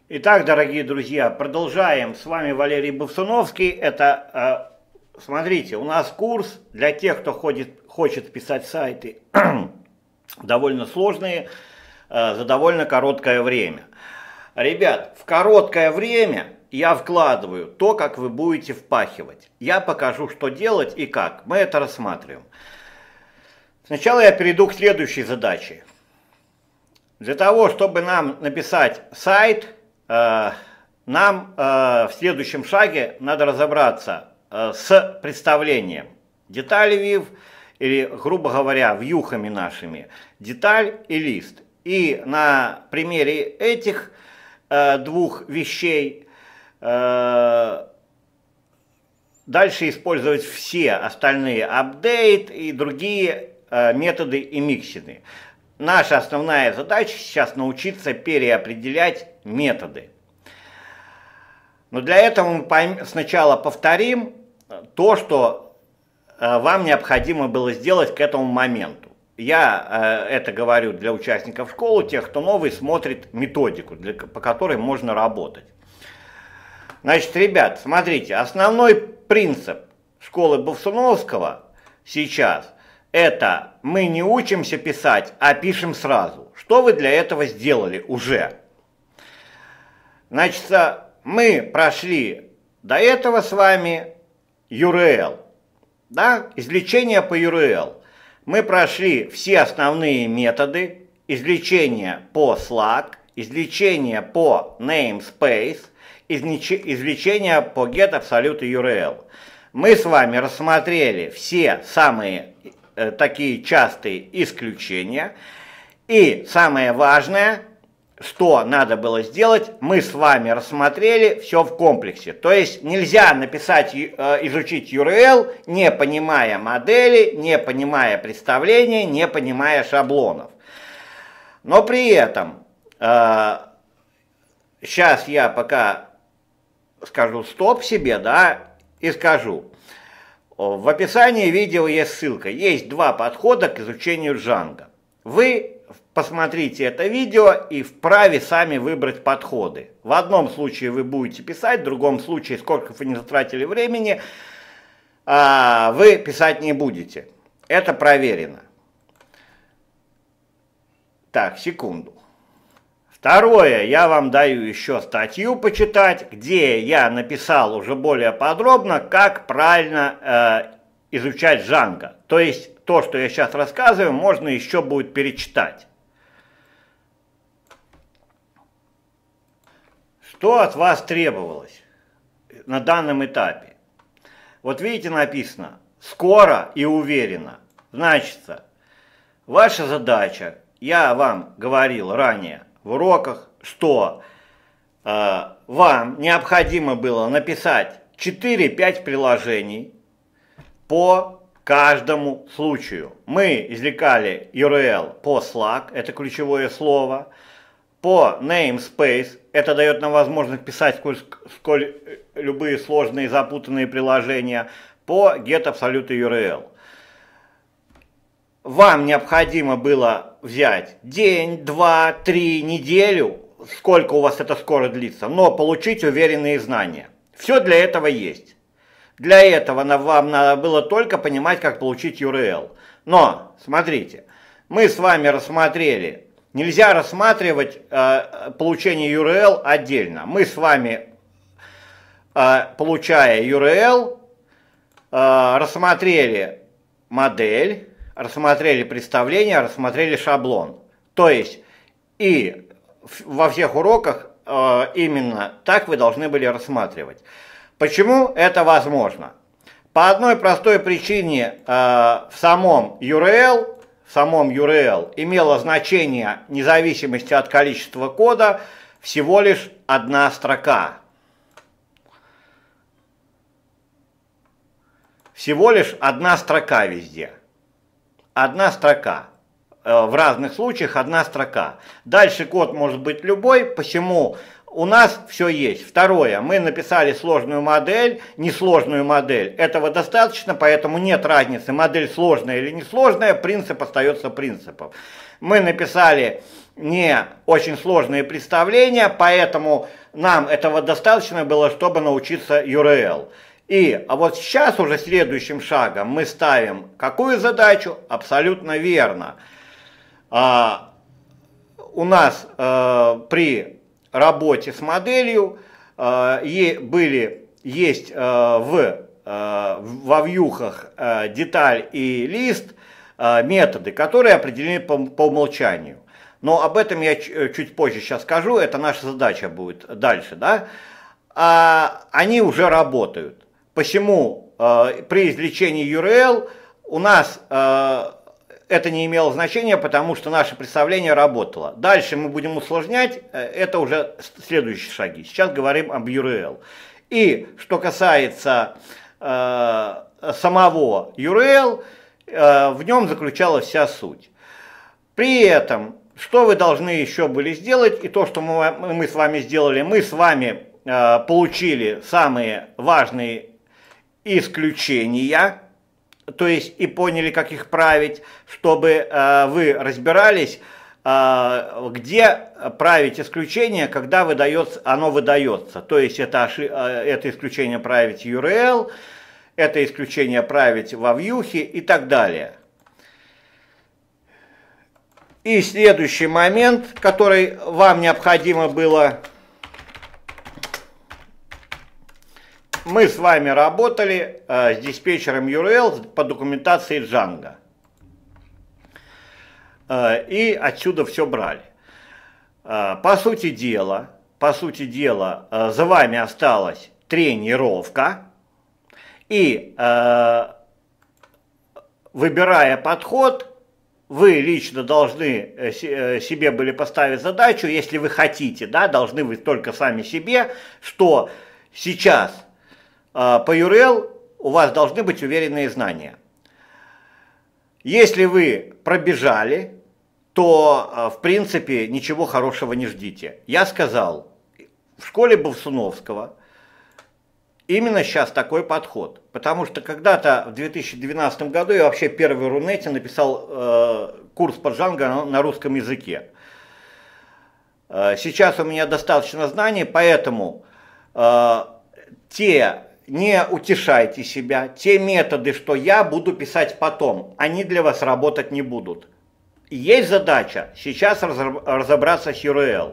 Итак, дорогие друзья, продолжаем. С вами Валерий Бовсуновский. Смотрите, у нас курс для тех, кто хочет писать сайты довольно сложные, за довольно короткое время. Ребят, в короткое время я вкладываю то, как вы будете впахивать. Я покажу, что делать и как. Мы это рассматриваем. Сначала я перейду к следующей задаче. Для того, чтобы нам написать сайт, нам в следующем шаге надо разобраться с представлением. Детали view, или, грубо говоря, вьюхами нашими, деталь и лист. И на примере этих двух вещей дальше использовать все остальные апдейт и другие методы и миксины. Наша основная задача сейчас научиться переопределять методы. Но для этого мы сначала повторим то, что вам необходимо было сделать к этому моменту. Я это говорю для участников школы, тех, кто новый, смотрит методику, по которой можно работать. Значит, ребят, смотрите, основной принцип школы Бовсуновского сейчас – это мы не учимся писать, а пишем сразу. Что вы для этого сделали уже? Значит, мы прошли до этого с вами URL, да, извлечение по URL. Мы прошли все основные методы, извлечение по slug, извлечение по namespace, извлечение по getAbsoluteURL. Мы с вами рассмотрели все самые такие частые исключения. И самое важное, что надо было сделать, мы с вами рассмотрели все в комплексе. То есть нельзя написать, изучить URL, не понимая модели, не понимая представления, не понимая шаблонов. Но при этом, сейчас я пока скажу стоп себе, да, и скажу. В описании видео есть ссылка. Есть два подхода к изучению Django. Вы посмотрите это видео и вправе сами выбрать подходы. В одном случае вы будете писать, в другом случае, сколько вы не затратили времени, вы писать не будете. Это проверено. Так, секунду. Второе, я вам даю еще статью почитать, где я написал уже более подробно, как правильно изучать Django. То есть то, что я сейчас рассказываю, можно еще будет перечитать. Что от вас требовалось на данном этапе? Вот видите, написано «скоро и уверенно». Значит, ваша задача, я вам говорил ранее, в уроках, что вам необходимо было написать 4-5 приложений по каждому случаю. Мы извлекали URL по slug, это ключевое слово, по namespace, это дает нам возможность писать сколь любые сложные запутанные приложения, по getAbsoluteURL. Вам необходимо было взять день, 2, 3, неделю, сколько у вас это скоро длится, но получить уверенные знания. Все для этого есть. Для этого вам надо было только понимать, как получить URL. Но, смотрите, мы с вами рассмотрели, нельзя рассматривать получение URL отдельно. Мы с вами, получая URL, рассмотрели модель, рассмотрели представление, рассмотрели шаблон. То есть и во всех уроках именно так вы должны были рассматривать. Почему это возможно? По одной простой причине в самом URL имело значение независимости от количества кода всего лишь одна строка. Всего лишь одна строка везде. Одна строка. В разных случаях одна строка. Дальше код может быть любой, посему у нас все есть. Второе, мы написали сложную модель, несложную модель. Этого достаточно, поэтому нет разницы, модель сложная или несложная, принцип остается принципом. Мы написали не очень сложные представления, поэтому нам этого достаточно было, чтобы научиться URL. А вот сейчас уже следующим шагом мы ставим какую задачу? Абсолютно верно. У нас при работе с моделью есть во вьюхах деталь и лист методы, которые определены по умолчанию. Но об этом я чуть позже сейчас скажу, это наша задача будет дальше, да? Они уже работают. Посему при извлечении URL у нас это не имело значения, потому что наше представление работало. Дальше мы будем усложнять, это уже следующие шаги. Сейчас говорим об URL. И что касается самого URL, в нем заключалась вся суть. При этом, что вы должны еще были сделать, и то, что мы с вами сделали, мы с вами получили самые важные исключения, то есть и поняли, как их править, чтобы вы разбирались, где править исключение, когда оно выдается. То есть это исключение править URL, это исключение править во вьюхе и так далее. И следующий момент, который вам необходимо было, мы с вами работали с диспетчером URL по документации Django. И отсюда все брали. По сути дела, за вами осталась тренировка. И выбирая подход, вы лично должны себе были поставить задачу, если вы хотите, да, должны вы только сами себе, что сейчас по URL у вас должны быть уверенные знания. Если вы пробежали, то в принципе ничего хорошего не ждите. Я сказал, в школе Бовсуновского именно сейчас такой подход. Потому что когда-то в 2012 году я вообще первый в Рунете написал курс по Django на русском языке. Сейчас у меня достаточно знаний, поэтому не утешайте себя. Те методы, что я буду писать потом, они для вас работать не будут. Есть задача сейчас разобраться с URL.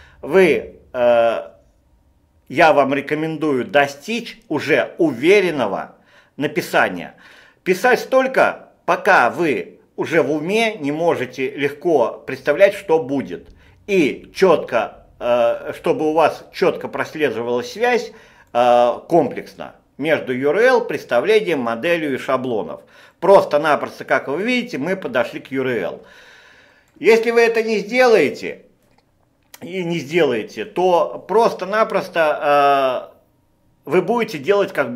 Я вам рекомендую достичь уже уверенного написания. Писать столько, пока вы уже в уме не можете легко представлять, что будет. И четко, чтобы у вас четко прослеживалась связь комплексно между URL, представлением, моделью и шаблонов. Просто-напросто, как вы видите, мы подошли к URL. Если вы это не сделаете, то просто-напросто вы будете делать, как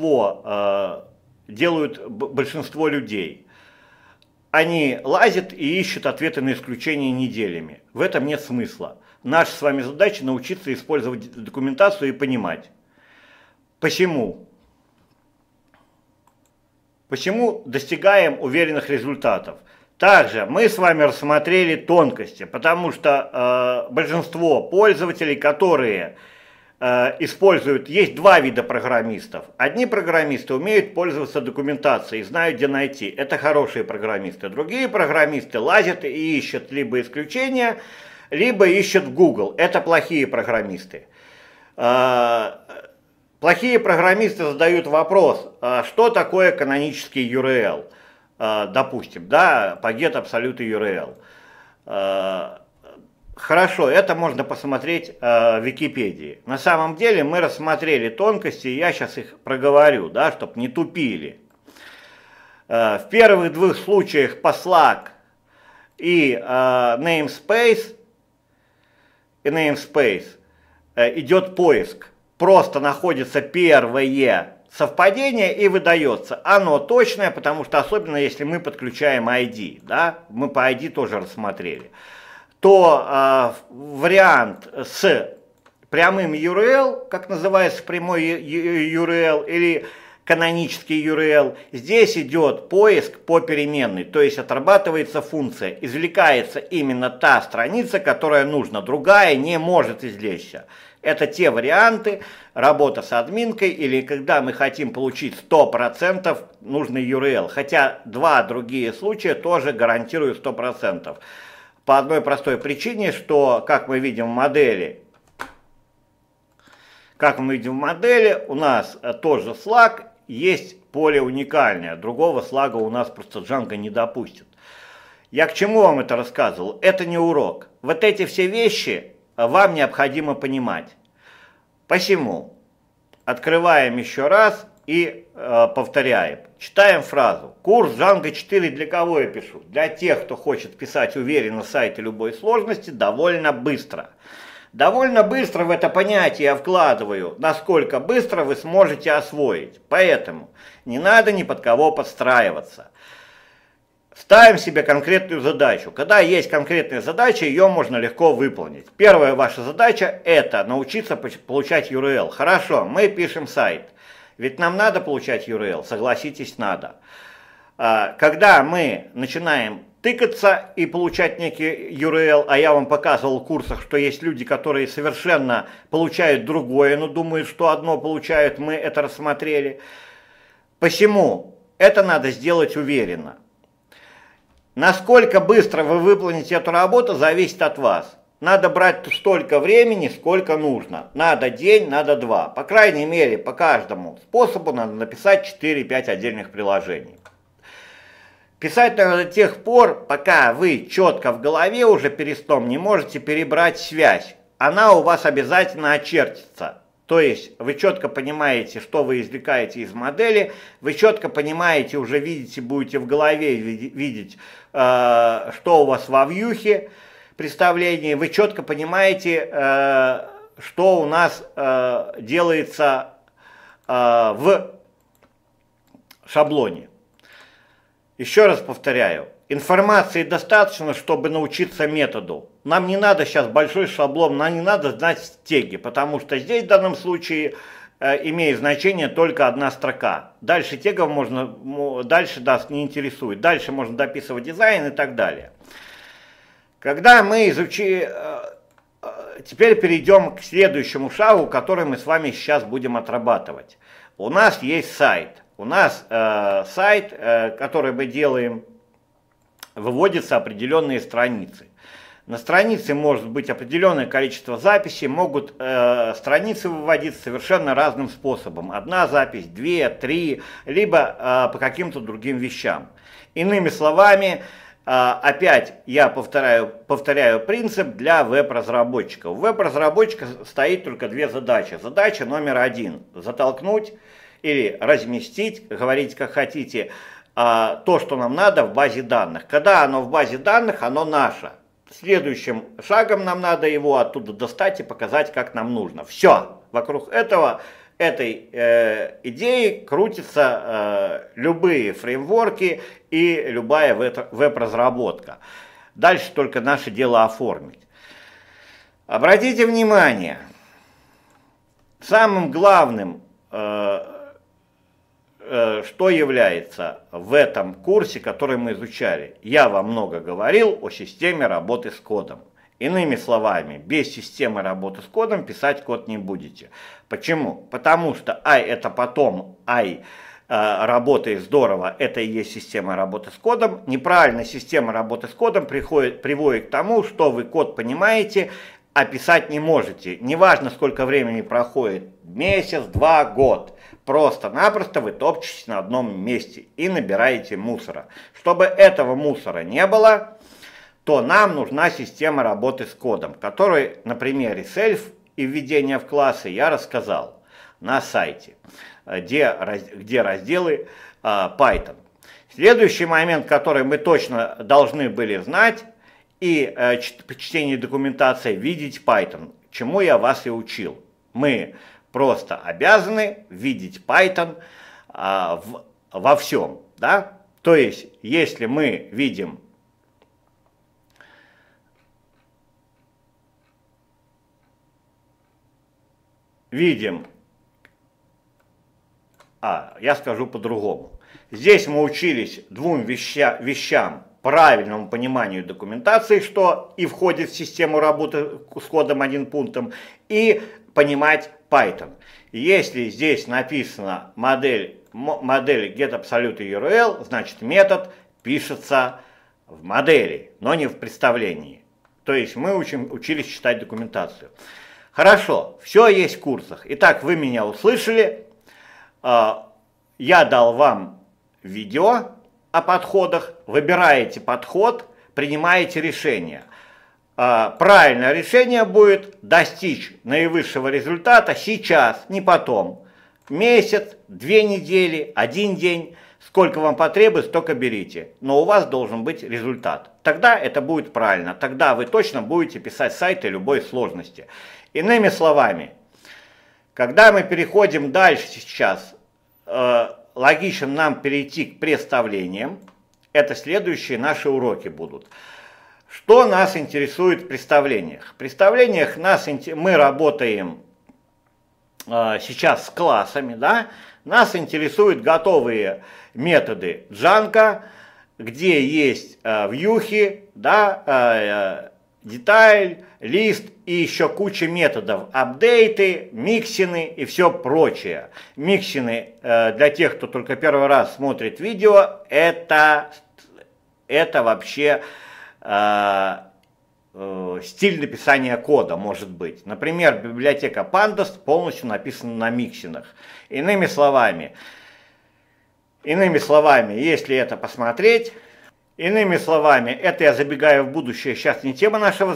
делают большинство людей. Они лазят и ищут ответы на исключения неделями. В этом нет смысла. Наша с вами задача научиться использовать документацию и понимать. Почему достигаем уверенных результатов? Также мы с вами рассмотрели тонкости, потому что большинство пользователей, которые используют, есть два вида программистов. Одни программисты умеют пользоваться документацией, знают, где найти. Это хорошие программисты. Другие программисты лазят и ищут либо исключения, либо ищут в Google. Это плохие программисты. Плохие программисты задают вопрос, что такое канонический URL, допустим, да, по get absolute URL. Хорошо, это можно посмотреть в Википедии. На самом деле мы рассмотрели тонкости, и я сейчас их проговорю, да, чтобы не тупили. В первых двух случаях по Slack и namespace идет поиск. Просто находится первое совпадение и выдается. Оно точное, потому что особенно если мы подключаем ID, да, мы по ID тоже рассмотрели, то вариант с прямым URL, как называется прямой URL, или канонический URL, здесь идет поиск по переменной, то есть отрабатывается функция, извлекается именно та страница, которая нужна, другая не может извлечься. Это те варианты, работа с админкой или когда мы хотим получить 100% нужный URL, хотя два другие случая тоже гарантирую 100%. По одной простой причине, что, как мы видим в модели, у нас тоже слаг, есть поле уникальное, другого слага у нас просто Django не допустит. Я к чему вам это рассказывал? Это не урок. Вот эти все вещи вам необходимо понимать. Посему открываем еще раз и повторяем. Читаем фразу. Курс Django 4 для кого я пишу? Для тех, кто хочет писать уверенно сайты любой сложности довольно быстро. Довольно быстро в это понятие я вкладываю, насколько быстро вы сможете освоить. Поэтому не надо ни под кого подстраиваться. Ставим себе конкретную задачу. Когда есть конкретная задача, ее можно легко выполнить. Первая ваша задача – это научиться получать URL. Хорошо, мы пишем сайт. Ведь нам надо получать URL, согласитесь, надо. Когда мы начинаем тыкаться и получать некий URL, а я вам показывал в курсах, что есть люди, которые совершенно получают другое, но думают, что одно получают, мы это рассмотрели. Посему это надо сделать уверенно. Насколько быстро вы выполните эту работу, зависит от вас. Надо брать столько времени, сколько нужно. Надо день, надо два. По крайней мере, по каждому способу надо написать 4-5 отдельных приложений. Писать надо до тех пор, пока вы четко в голове уже перед сном не можете перебрать связь. Она у вас обязательно очертится. То есть вы четко понимаете, что вы извлекаете из модели, вы четко понимаете, уже видите, будете в голове видеть, что у вас во вьюхе, представлении, вы четко понимаете, что у нас делается в шаблоне. Еще раз повторяю, информации достаточно, чтобы научиться методу. Нам не надо сейчас большой шаблон, нам не надо знать теги, потому что здесь в данном случае имеет значение только одна строка. Дальше тегов дальше нас не интересует. Дальше можно дописывать дизайн и так далее. Когда мы теперь перейдем к следующему шагу, который мы с вами сейчас будем отрабатывать. У нас есть сайт. У нас сайт, который мы делаем, выводятся определенные страницы. На странице может быть определенное количество записей, могут страницы выводиться совершенно разным способом. Одна запись, две, три, либо по каким-то другим вещам. Иными словами, опять я повторяю принцип для веб-разработчиков. У веб-разработчика стоит только две задачи. Задача номер один – затолкнуть или разместить, говорите как хотите, то, что нам надо в базе данных. Когда оно в базе данных, оно наше. Следующим шагом нам надо его оттуда достать и показать, как нам нужно. Все, вокруг этой идеи крутятся любые фреймворки и любая веб-разработка. Дальше только наше дело оформить. Обратите внимание, самым главным, что является в этом курсе, который мы изучали. Я вам много говорил о системе работы с кодом. Иными словами, без системы работы с кодом писать код не будете. Почему? Потому что это потом, работает здорово, это и есть система работы с кодом. Неправильная система работы с кодом приводит к тому, что вы код понимаете, а писать не можете. Неважно, сколько времени проходит, месяц, 2, год. Просто-напросто вы топчетесь на одном месте и набираете мусора. Чтобы этого мусора не было, то нам нужна система работы с кодом, которую на примере Self и введения в классы я рассказал на сайте, где разделы Python. Следующий момент, который мы точно должны были знать, и при чтении документации видеть Python, чему я вас и учил. Мы просто обязаны видеть Python во всем. Да? То есть, если мы видим Я скажу по-другому. Здесь мы учились двум вещам: правильному пониманию документации, что и входит в систему работы с кодом 1 пунктом, и понимать Python. Если здесь написана модель getAbsoluteURL, значит метод пишется в модели, но не в представлении. То есть мы учились читать документацию. Хорошо, все есть в курсах. Итак, вы меня услышали. Я дал вам видео о подходах. Выбираете подход, принимаете решение. Правильное решение будет достичь наивысшего результата сейчас, не потом. Месяц, 2 недели, 1 день. Сколько вам потребуется, столько берите. Но у вас должен быть результат. Тогда это будет правильно. Тогда вы точно будете писать сайты любой сложности. Иными словами, когда мы переходим дальше сейчас, логично нам перейти к представлениям. Это следующие наши уроки будут. Что нас интересует в представлениях? В представлениях мы работаем сейчас с классами, да? Нас интересуют готовые методы Django, где есть вьюхи, да, деталь, лист и еще куча методов: апдейты, миксины и все прочее. Миксины, для тех, кто только первый раз смотрит видео, это вообще стиль написания кода может быть. Например, библиотека Pandas полностью написана на миксинах. Иными словами, если это посмотреть, это я забегаю в будущее, сейчас не тема нашего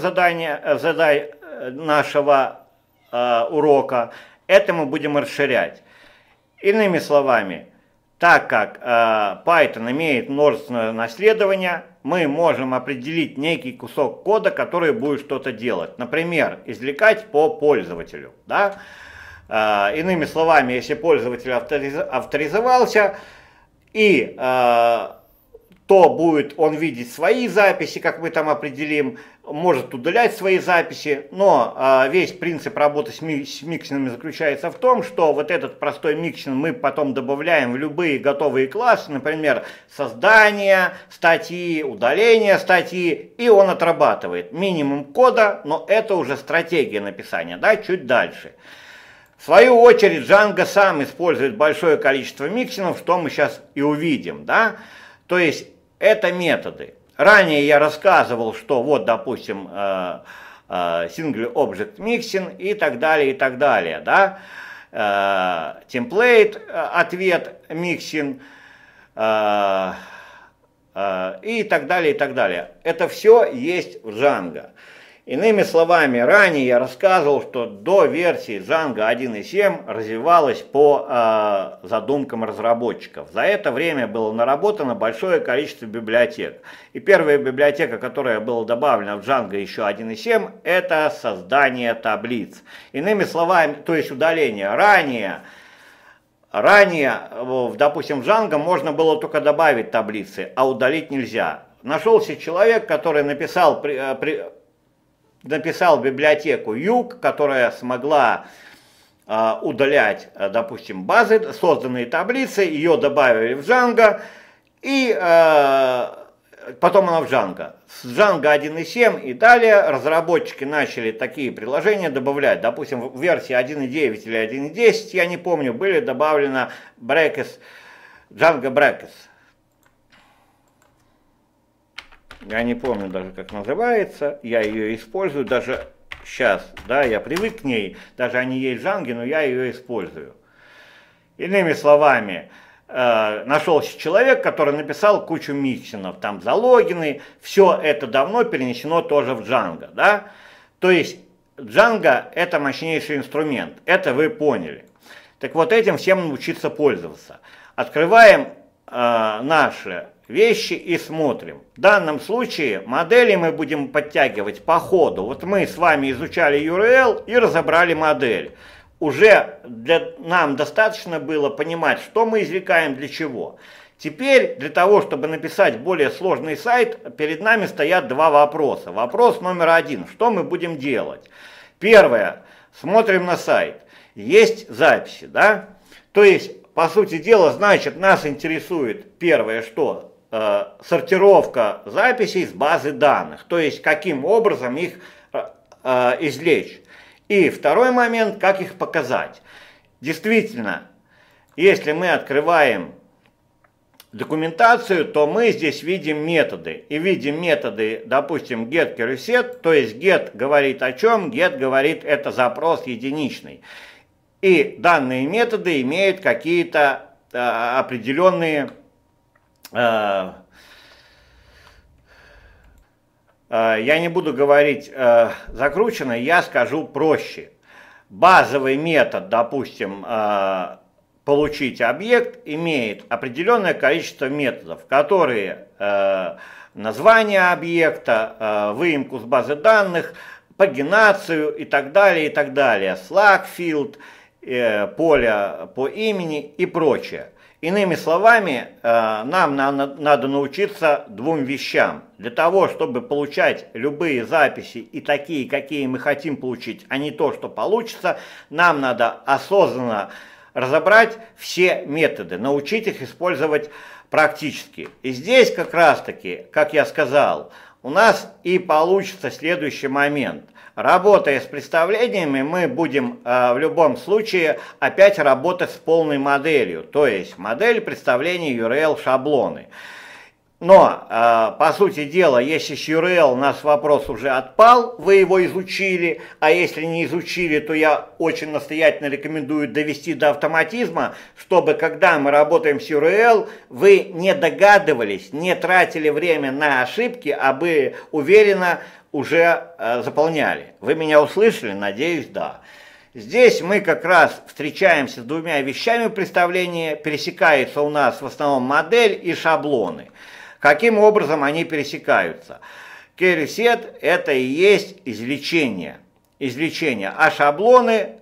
урока, это мы будем расширять. Иными словами, так как Python имеет множественное наследование, мы можем определить некий кусок кода, который будет что-то делать. Например, извлекать по пользователю. Да? Иными словами, если пользователь авторизовался, и то будет он видеть свои записи, как мы там определим, может удалять свои записи, но весь принцип работы с миксинами заключается в том, что вот этот простой миксин мы потом добавляем в любые готовые классы, например, создание статьи, удаление статьи, и он отрабатывает минимум кода, но это уже стратегия написания, да, чуть дальше. В свою очередь Django сам использует большое количество миксинов, что мы сейчас и увидим, да, то есть это методы. Ранее я рассказывал, что вот, допустим, Single Object Mixing и так далее, да, template, ответ, mixing и так далее. Это все есть в Django. Иными словами, ранее я рассказывал, что до версии Django 1.7 развивалась по задумкам разработчиков. За это время было наработано большое количество библиотек. И первая библиотека, которая была добавлена в Django еще 1.7, это создание таблиц. Иными словами, то есть удаление. Ранее, допустим, в Django можно было только добавить таблицы, а удалить нельзя. Нашелся человек, который написал библиотеку Юг, которая смогла удалять, допустим, базы, созданные таблицы, ее добавили в Django, и потом она в Django. С Django 1.7 и далее разработчики начали такие приложения добавлять. Допустим, в версии 1.9 или 1.10, я не помню, были добавлено Django Brackets. Я не помню даже, как называется, я ее использую даже сейчас, да, я привык к ней, даже они есть в Django, но я ее использую. Иными словами, нашелся человек, который написал кучу миксинов, там залогины, все это давно перенесено тоже в Django, да. То есть Django это мощнейший инструмент, это вы поняли. Так вот этим всем научиться пользоваться. Открываем наши вещи и смотрим. В данном случае модели мы будем подтягивать по ходу. Вот мы с вами изучали URL и разобрали модель. Уже нам достаточно было понимать, что мы извлекаем для чего. Теперь для того, чтобы написать более сложный сайт, перед нами стоят два вопроса. Вопрос номер один. Что мы будем делать? Первое. Смотрим на сайт. Есть записи, да? То есть по сути дела, значит, нас интересует первое, что сортировка записей с базы данных, то есть каким образом их извлечь. И второй момент, как их показать. Действительно, если мы открываем документацию, то мы здесь видим методы. И видим методы, допустим, get set, то есть get говорит о чем? Get говорит, это запрос единичный. И данные методы имеют какие-то определенные я не буду говорить закрученно, я скажу проще. Базовый метод, допустим, получить объект, имеет определенное количество методов, которые название объекта, выемку с базы данных, пагинацию и так далее, и так далее. Slug field, поле по имени и прочее. Иными словами, нам надо научиться двум вещам. Для того, чтобы получать любые записи и такие, какие мы хотим получить, а не то, что получится, нам надо осознанно разобрать все методы, научить их использовать практически. И здесь как раз-таки, как я сказал, у нас и получится следующий момент. Работая с представлениями, мы будем в любом случае опять работать с полной моделью, то есть модель представления URL шаблоны. Но, по сути дела, если с URL у нас вопрос уже отпал, вы его изучили, а если не изучили, то я очень настоятельно рекомендую довести до автоматизма, чтобы, когда мы работаем с URL, вы не догадывались, не тратили время на ошибки, а вы уверенно уже заполняли. Вы меня услышали? Надеюсь, да. Здесь мы как раз встречаемся с двумя вещами представления, пересекается у нас в основном модель и шаблоны. Каким образом они пересекаются? Carry set это и есть извлечение, а шаблоны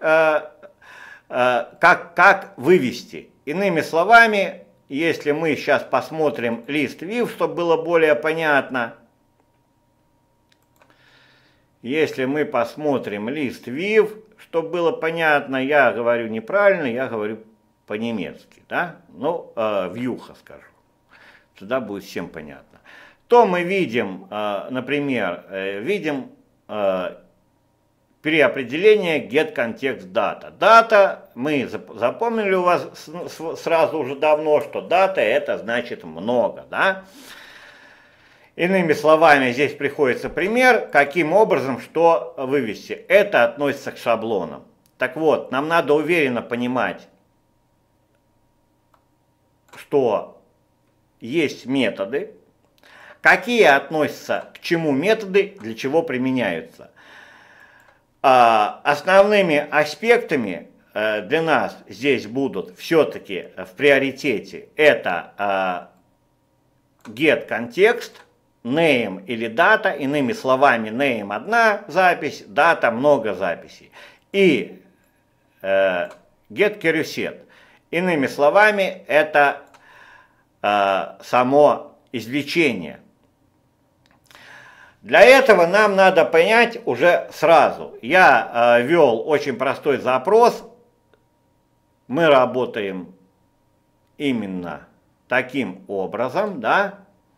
как вывести. Иными словами, если мы сейчас посмотрим list view, чтобы было более понятно, если мы посмотрим list view, чтобы было понятно, я говорю неправильно, я говорю по-немецки, да? Ну, вьюха скажу. Тогда будет всем понятно. То мы видим, например, переопределение get context data. Дата, мы запомнили у вас сразу уже давно, что дата это значит много, да? Иными словами, здесь приходится пример, каким образом что вывести. Это относится к шаблонам. Так вот, нам надо уверенно понимать, что есть методы, какие относятся к чему методы, для чего применяются. Основными аспектами для нас здесь будут все-таки в приоритете это get context, name или data, иными словами, name одна запись, data много записей, и get carry set. Иными словами, это само извлечение. Для этого нам надо понять уже сразу. Я ввел очень простой запрос. Мы работаем именно таким образом, да.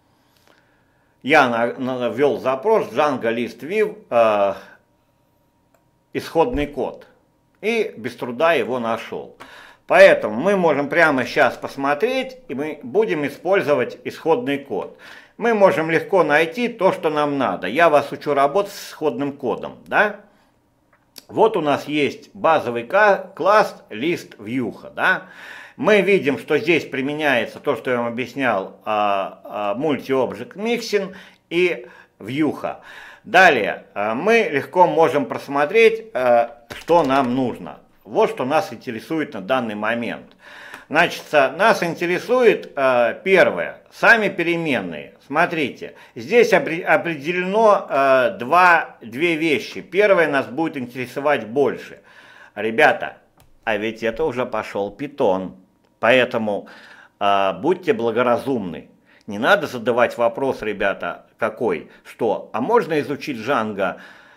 Я ввел запрос Django list view исходный код и без труда его нашел. Поэтому мы можем прямо сейчас посмотреть, и мы будем использовать исходный код. Мы можем легко найти то, что нам надо. Я вас учу работать с исходным кодом, да? Вот у нас есть базовый класс list view, да? Мы видим, что здесь применяется то, что я вам объяснял, multi-object mixing и view. Далее мы легко можем просмотреть, что нам нужно. Вот что нас интересует на данный момент. Значит, нас интересует первое, сами переменные. Смотрите, здесь определено две вещи. Первое нас будет интересовать больше. Ребята, а ведь это уже пошел Python. Поэтому будьте благоразумны. Не надо задавать вопрос, ребята, какой, что, а можно изучить Django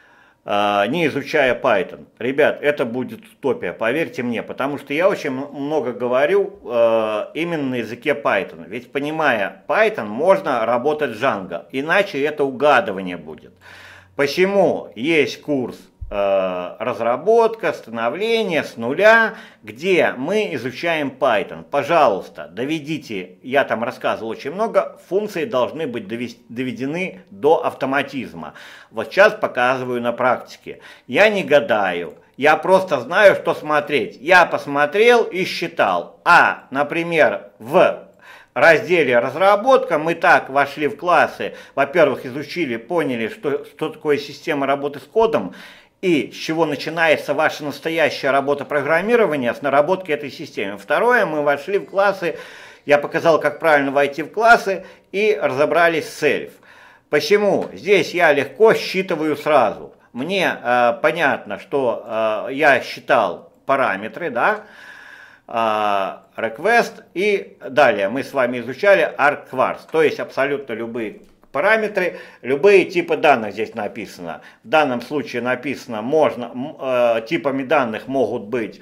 не изучая Python. Ребят, это будет утопия, поверьте мне, потому что я очень много говорю именно на языке Python. Ведь понимая Python, можно работать Django, иначе это угадывание будет. Почему есть курс разработка, становление с нуля, где мы изучаем Python. Пожалуйста, доведите, я там рассказывал очень много, функции должны быть доведены до автоматизма. Вот сейчас показываю на практике. Я не гадаю, я просто знаю, что смотреть. Я посмотрел и считал. Например, в разделе разработка мы так вошли в классы, во-первых, изучили, поняли, что такое система работы с кодом, и с чего начинается ваша настоящая работа программирования, с наработки этой системы. Второе, мы вошли в классы, я показал, как правильно войти в классы, и разобрались с self. Почему? Здесь я легко считываю сразу. Мне понятно, что я считал параметры, да, request, и далее мы с вами изучали argvars, то есть абсолютно любые параметры, любые типы данных здесь написано. В данном случае написано, типами данных могут быть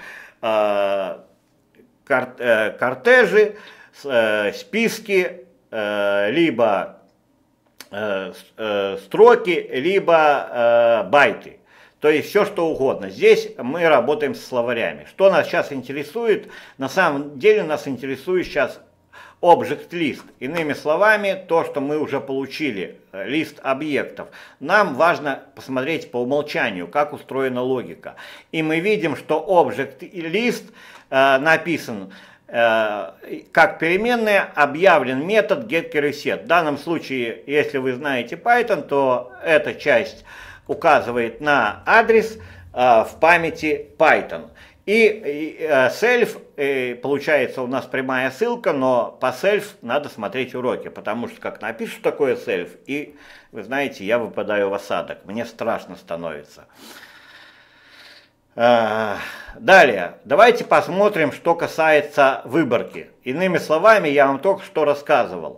кортежи, списки, либо строки, либо байты. То есть все что угодно. Здесь мы работаем с словарями. Что нас сейчас интересует? На самом деле нас интересует сейчас Object List. Иными словами, то, что мы уже получили, лист объектов. Нам важно посмотреть по умолчанию, как устроена логика. И мы видим, что Object List написан как переменная, объявлен метод getCarrySet. В данном случае, если вы знаете Python, то эта часть указывает на адрес в памяти Python. И self, получается у нас прямая ссылка, но по self надо смотреть уроки, потому что как напишу такое self, и вы знаете, я выпадаю в осадок, мне страшно становится. Далее, давайте посмотрим, что касается выборки. Иными словами, я вам только что рассказывал.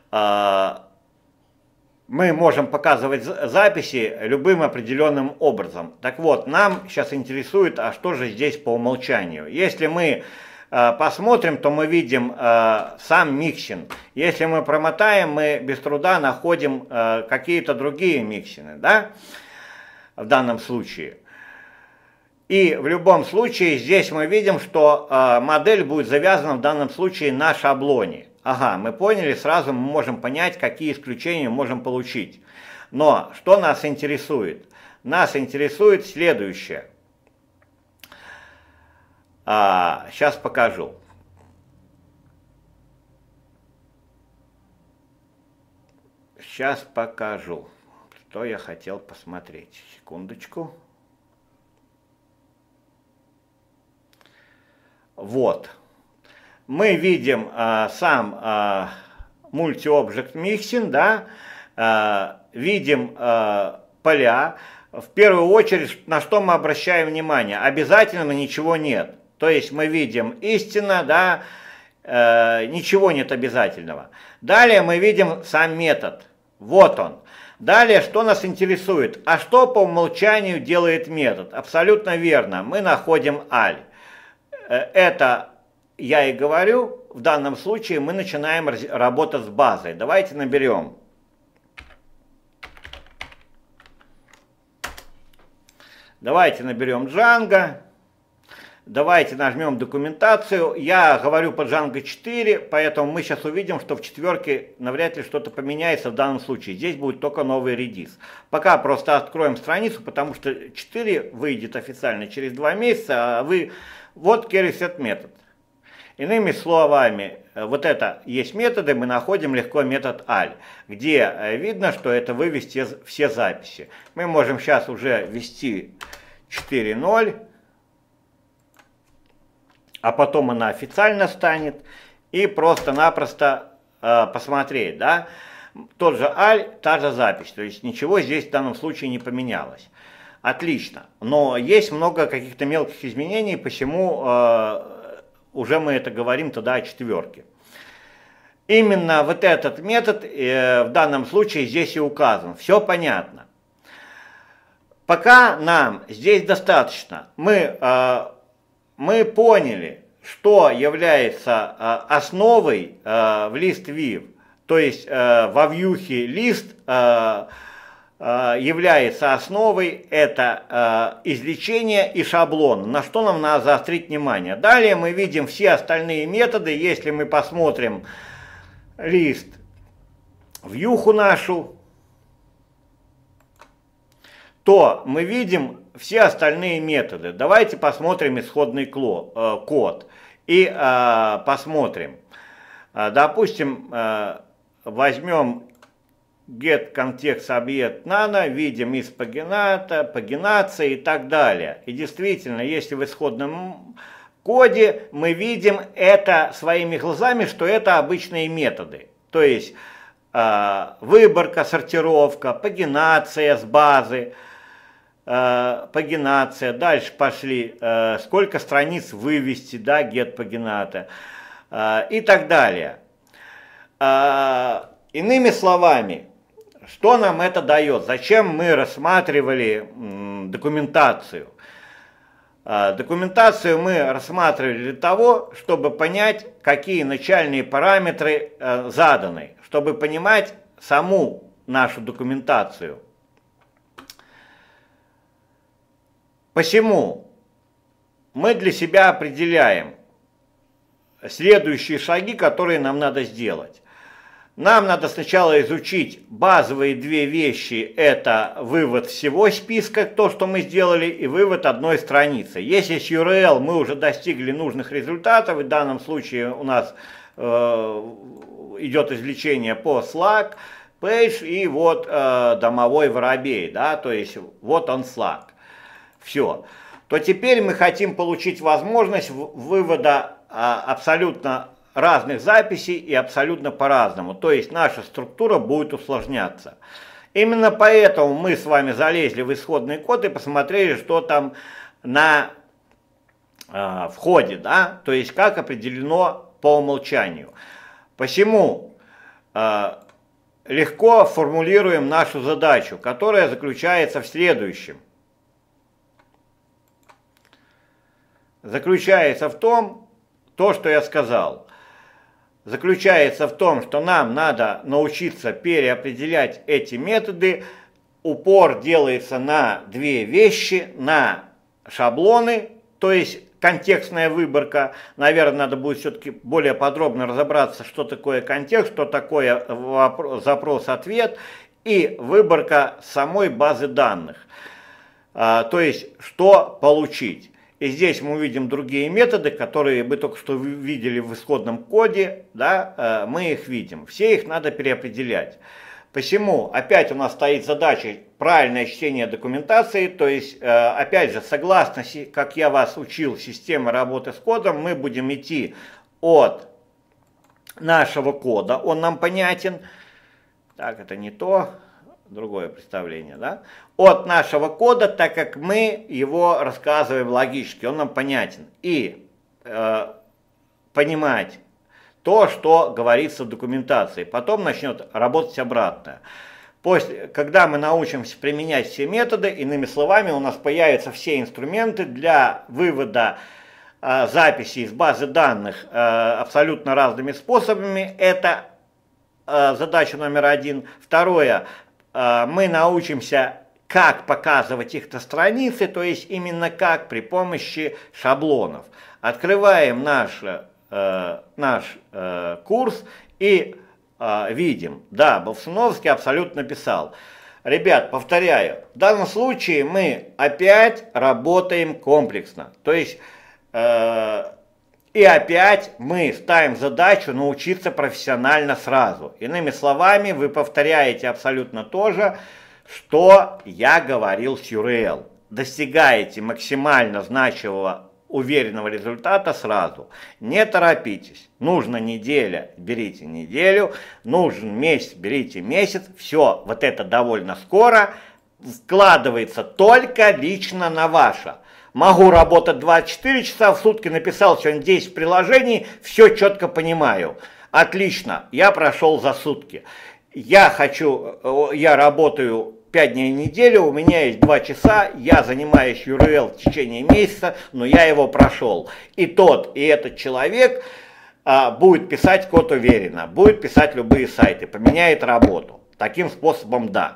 Мы можем показывать записи любым определенным образом. Так вот, нам сейчас интересует, а что же здесь по умолчанию. Если мы посмотрим, то мы видим сам микшин. Если мы промотаем, мы без труда находим какие-то другие микшины, да, в данном случае. И в любом случае здесь мы видим, что модель будет завязана в данном случае на шаблоне. Ага, мы поняли, сразу мы можем понять, какие исключения можем получить. Но что нас интересует? Нас интересует следующее. Сейчас покажу. Сейчас покажу, что я хотел посмотреть. Секундочку. Вот. Мы видим сам multi-object mixing, да, видим поля. В первую очередь, на что мы обращаем внимание? Обязательно ничего нет. То есть мы видим истина, да, ничего нет обязательного. Далее мы видим сам метод. Вот он. Далее, что нас интересует? А что по умолчанию делает метод? Абсолютно верно. Мы находим аль. Это я и говорю, в данном случае мы начинаем работать с базой. Давайте наберем. Давайте наберем Django. Давайте нажмем документацию. Я говорю по Django 4, поэтому мы сейчас увидим, что в четверке навряд ли что-то поменяется в данном случае. Здесь будет только новый редис. Пока просто откроем страницу, потому что 4 выйдет официально через 2 месяца, а вы... Вот carrySet метод. Иными словами, вот это есть методы, мы находим легко метод al, где видно, что это вывести все записи. Мы можем сейчас уже ввести 4.0, а потом она официально станет, и просто-напросто посмотреть, да, тот же al, та же запись, то есть ничего здесь в данном случае не поменялось. Отлично, но есть много каких-то мелких изменений, почему уже мы это говорим тогда о четверке. Именно вот этот метод в данном случае здесь и указан. Все понятно. Пока нам здесь достаточно. Мы поняли, что является основой в list-view, то есть во вьюхе лист является основой, это извлечение и шаблон, на что нам надо заострить внимание. Далее мы видим все остальные методы. Если мы посмотрим лист, вьюху нашу, то мы видим все остальные методы. Давайте посмотрим исходный код и посмотрим. Допустим, возьмем get контекст объект nano, видим из пагинация и так далее. И действительно, если в исходном коде мы видим это своими глазами, что это обычные методы. То есть выборка, сортировка, пагинация с базы, пагинация, дальше пошли, сколько страниц вывести, да, get пагината и так далее. Иными словами, что нам это дает? Зачем мы рассматривали документацию? Документацию мы рассматривали для того, чтобы понять, какие начальные параметры заданы, чтобы понимать саму нашу документацию. Посему мы для себя определяем следующие шаги, которые нам надо сделать. Нам надо сначала изучить базовые две вещи. Это вывод всего списка, то, что мы сделали, и вывод одной страницы. Если с URL мы уже достигли нужных результатов, в данном случае у нас идет извлечение по Slack, page и вот домовой воробей, да, то есть вот он Slack. Все. То теперь мы хотим получить возможность вывода абсолютно разных записей и абсолютно по-разному. То есть наша структура будет усложняться. Именно поэтому мы с вами залезли в исходный код и посмотрели, что там на входе, да, то есть как определено по умолчанию. Посему легко формулируем нашу задачу, которая заключается в следующем. Заключается в том, что я сказал. Заключается в том, что нам надо научиться переопределять эти методы. Упор делается на две вещи, на шаблоны, то есть контекстная выборка. Наверное, надо будет все-таки более подробно разобраться, что такое контекст, что такое запрос-ответ и выборка самой базы данных. То есть, что получить. И здесь мы увидим другие методы, которые мы только что видели в исходном коде, да, мы их видим. Все их надо переопределять. Посему опять у нас стоит задача правильное чтение документации, то есть, опять же, согласно, как я вас учил, системы работы с кодом, мы будем идти от нашего кода, он нам понятен. Так, это не то. Другое представление, да, от нашего кода, так как мы его рассказываем логически, он нам понятен, и понимать то, что говорится в документации, потом начнет работать обратно. Когда мы научимся применять все методы, иными словами, у нас появятся все инструменты для вывода записей из базы данных абсолютно разными способами. Это задача номер один. Второе. Мы научимся, как показывать их на странице, то есть именно как при помощи шаблонов. Открываем наш курс и видим. Да, Болсуновский абсолютно написал. Ребят, повторяю, в данном случае мы опять работаем комплексно. То есть и опять мы ставим задачу научиться профессионально сразу. Иными словами, вы повторяете абсолютно то же, что я говорил с URL. Достигаете максимально значимого, уверенного результата сразу. Не торопитесь. Нужна неделя, берите неделю. Нужен месяц, берите месяц. Все, вот это довольно скоро складывается только лично на ваше. Могу работать 24 часа в сутки, написал сегодня 10 приложений, все четко понимаю. Отлично, я прошел за сутки. Я работаю 5 дней в неделю, у меня есть 2 часа, я занимаюсь URL в течение месяца, но я его прошел. И этот человек будет писать код уверенно, будет писать любые сайты, поменяет работу. Таким способом да.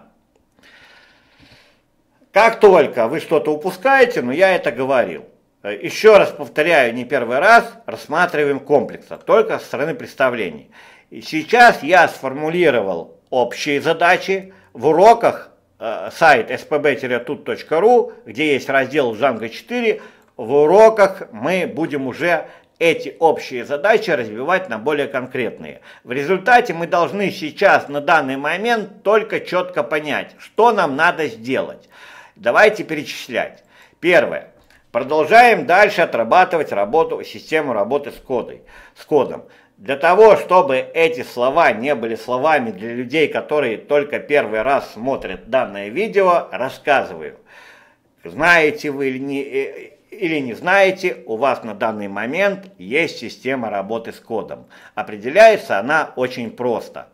Как только вы что-то упускаете, но я это говорил. Еще раз повторяю, не первый раз, рассматриваем комплексно, только со стороны представлений. И сейчас я сформулировал общие задачи. В уроках сайт spb-tut.ru, где есть раздел Django 4, в уроках мы будем уже эти общие задачи развивать на более конкретные. В результате мы должны сейчас на данный момент только четко понять, что нам надо сделать. Давайте перечислять. Первое. Продолжаем дальше отрабатывать систему работы с кодом. Для того, чтобы эти слова не были словами для людей, которые только первый раз смотрят данное видео, рассказываю. Знаете вы или не знаете, у вас на данный момент есть система работы с кодом. Определяется она очень просто.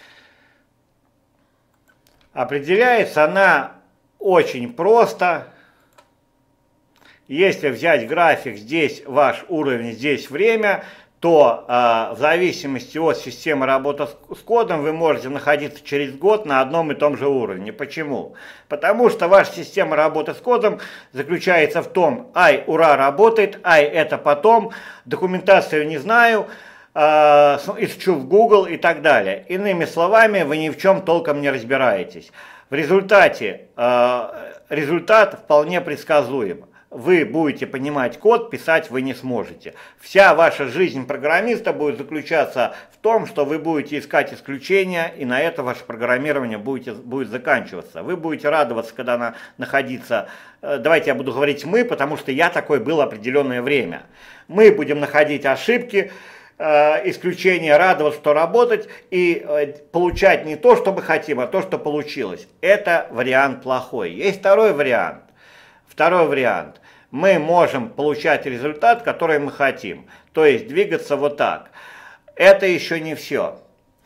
Если взять график, здесь ваш уровень, здесь время, то в зависимости от системы работы с кодом вы можете находиться через год на одном и том же уровне. Почему? Потому что ваша система работы с кодом заключается в том, ай, ура, работает, ай, это потом, документацию не знаю, ищу в Google и так далее. Иными словами, вы ни в чем толком не разбираетесь. В результате результат вполне предсказуем. Вы будете понимать код, писать вы не сможете. Вся ваша жизнь программиста будет заключаться в том, что вы будете искать исключения, и на это ваше программирование будет заканчиваться. Вы будете радоваться, когда находиться, давайте я буду говорить мы, потому что я такой был определенное время. Мы будем находить ошибки, исключения, радоваться, что работать и получать не то, что мы хотим, а то, что получилось. Это вариант плохой. Есть второй вариант. Мы можем получать результат, который мы хотим. То есть двигаться вот так. Это еще не все.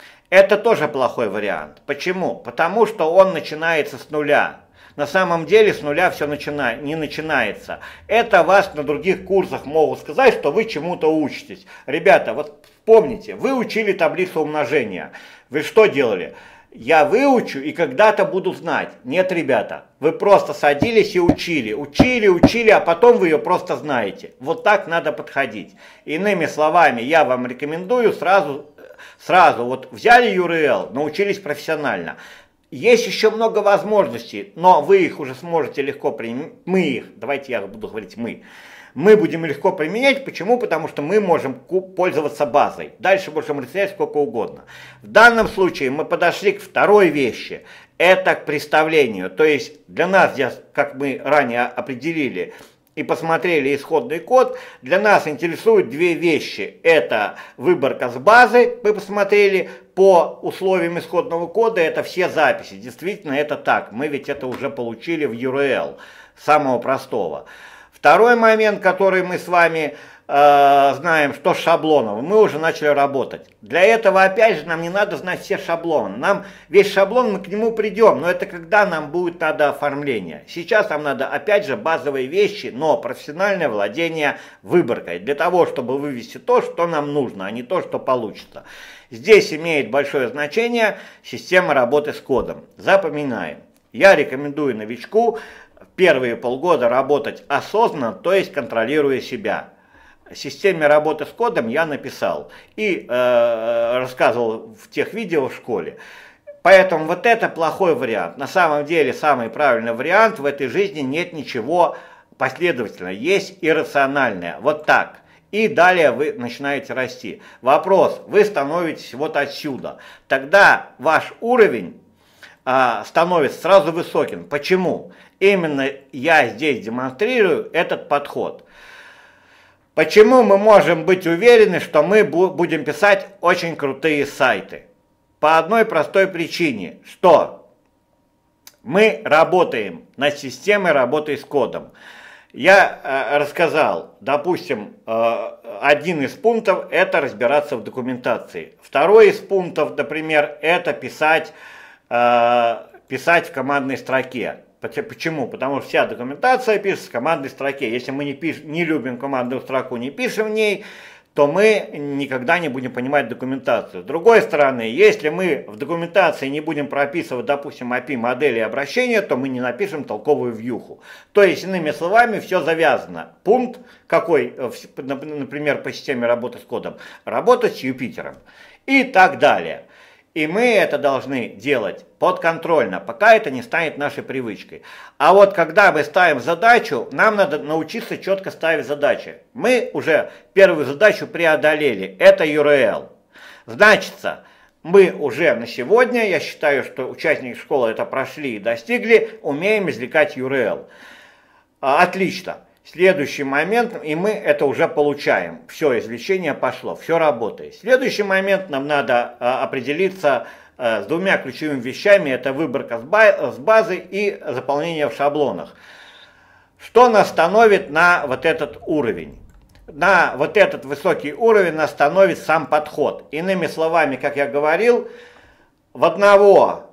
Это тоже плохой вариант. Почему? Потому что он начинается с нуля. На самом деле с нуля все не начинается. Это вас на других курсах могут сказать, что вы чему-то учитесь. Ребята, вот помните, вы учили таблицу умножения. Вы что делали? Я выучу и когда-то буду знать. Нет, ребята, вы просто садились и учили, а потом вы ее просто знаете. Вот так надо подходить. Иными словами, я вам рекомендую сразу вот взяли URL, научились профессионально. Есть еще много возможностей, но вы их уже сможете легко применять. Давайте я буду говорить мы. Мы будем легко применять. Почему? Потому что мы можем пользоваться базой. Дальше можем разделять сколько угодно. В данном случае мы подошли к второй вещи. Это к представлению. То есть для нас, как мы ранее определили и посмотрели исходный код, для нас интересуют две вещи. Это выборка с базы, мы посмотрели по условиям исходного кода, это все записи. Действительно, это так. Мы ведь это уже получили в URL, самого простого. Второй момент, который мы с вами знаем, что с шаблоном, мы уже начали работать. Для этого, опять же, нам не надо знать все шаблоны. Нам весь шаблон, мы к нему придем, но это когда нам будет надо оформление. Сейчас нам надо, опять же, базовые вещи, но профессиональное владение выборкой. Для того, чтобы вывести то, что нам нужно, а не то, что получится. Здесь имеет большое значение система работы с кодом. Запоминаем. Я рекомендую новичку первые полгода работать осознанно, то есть контролируя себя. О системе работы с кодом я написал и рассказывал в тех видео в школе. Поэтому вот это плохой вариант. На самом деле самый правильный вариант: в этой жизни нет ничего последовательного, есть иррациональное. Вот так. И далее вы начинаете расти. Вопрос: вы становитесь вот отсюда. Тогда ваш уровень становится сразу высоким. Почему? Именно я здесь демонстрирую этот подход. Почему мы можем быть уверены, что мы будем писать очень крутые сайты? По одной простой причине, что мы работаем над системой работы с кодом. Я рассказал, допустим, один из пунктов – это разбираться в документации. Второй из пунктов, например, это писать писать в командной строке. Почему? Потому что вся документация пишется в командной строке. Если мы не любим командную строку, не пишем в ней, то мы никогда не будем понимать документацию. С другой стороны, если мы в документации не будем прописывать, допустим, API-модели обращения, то мы не напишем толковую вьюху. То есть, иными словами, все завязано. Пункт какой, например, по системе работы с кодом? Работать с Юпитером и так далее. И мы это должны делать подконтрольно, пока это не станет нашей привычкой. А вот когда мы ставим задачу, нам надо научиться четко ставить задачи. Мы уже первую задачу преодолели, это URL. Значится, мы уже на сегодня, я считаю, что участники школы это прошли и достигли, умеем извлекать URL. Отлично. Следующий момент, и мы это уже получаем. Все, извлечение пошло, все работает. Следующий момент, нам надо определиться с двумя ключевыми вещами. Это выборка с базы и заполнение в шаблонах. Что нас становит на вот этот уровень? На вот этот высокий уровень нас становит сам подход. Иными словами, как я говорил, у одного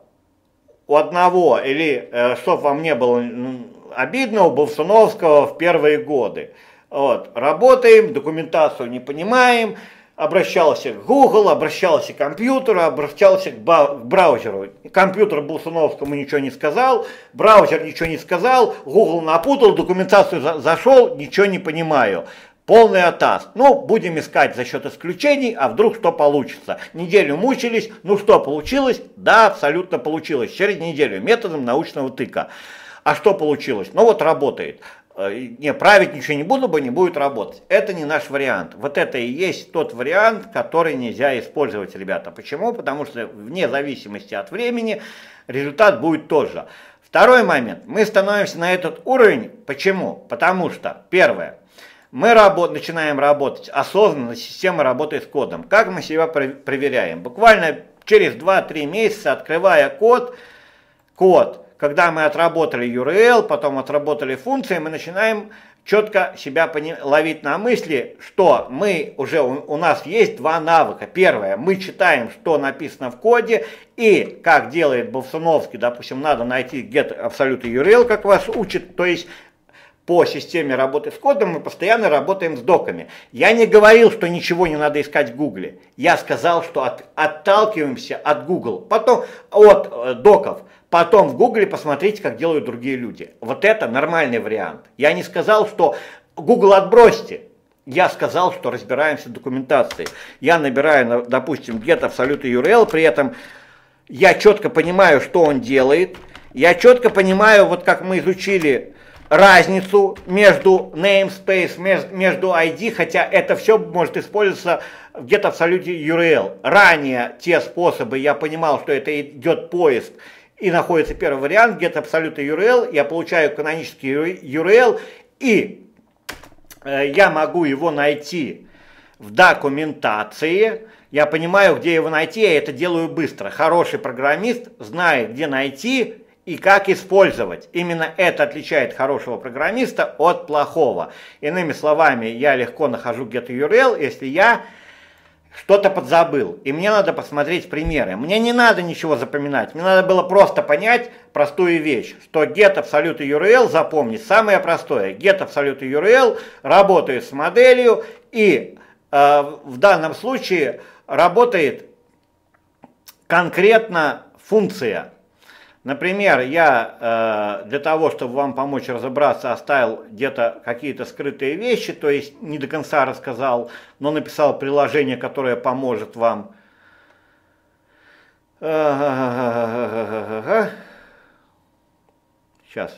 или чтобы вам не было обидно, у Болсуновского в первые годы. Вот, работаем, документацию не понимаем, обращался к Google, обращался к компьютеру, обращался к браузеру. Компьютер Болсуновскому ничего не сказал, браузер ничего не сказал, Google напутал, документацию зашел, ничего не понимаю. Полный атас. Ну, будем искать за счет исключений, а вдруг что получится. Неделю мучились, ну что получилось? Да, абсолютно получилось. Через неделю методом научного тыка. А что получилось? Ну вот работает. Не, править ничего не буду, не будет работать. Это не наш вариант. Вот это и есть тот вариант, который нельзя использовать, ребята. Почему? Потому что вне зависимости от времени результат будет тот же. Второй момент. Мы становимся на этот уровень. Почему? Потому что, первое, мы начинаем работать осознанно, система работает с кодом. Как мы себя проверяем? Буквально через 2-3 месяца, открывая код, когда мы отработали URL, потом отработали функции, мы начинаем четко себя ловить на мысли, что у нас есть два навыка. Первое, мы читаем, что написано в коде, и как делает Болсуновский, допустим, надо найти get absolute URL, как вас учат, то есть по системе работы с кодом мы постоянно работаем с доками. Я не говорил, что ничего не надо искать в Гугле. Я сказал, что отталкиваемся от Google, потом от доков. Потом в Гугле посмотрите, как делают другие люди. Вот это нормальный вариант. Я не сказал, что Google отбросьте. Я сказал, что разбираемся в документации. Я набираю, допустим, get absolute URL, при этом я четко понимаю, что он делает. Я четко понимаю, вот как мы изучили разницу между namespace, между ID, хотя это все может использоваться в get absolute URL. Ранее те способы, я понимал, что это идет поиск, и находится первый вариант, get absolute URL, я получаю канонический URL, и я могу его найти в документации, я понимаю, где его найти, я это делаю быстро. Хороший программист знает, где найти и как использовать. Именно это отличает хорошего программиста от плохого. Иными словами, я легко нахожу get URL, если я что-то подзабыл, и мне надо посмотреть примеры. Мне не надо ничего запоминать, мне надо было просто понять простую вещь, что get absolute URL, запомнить, самое простое. Get absolute URL работает с моделью, и в данном случае работает конкретно функция. Например, я для того, чтобы вам помочь разобраться, оставил где-то какие-то скрытые вещи, то есть не до конца рассказал, но написал приложение, которое поможет вам. Сейчас.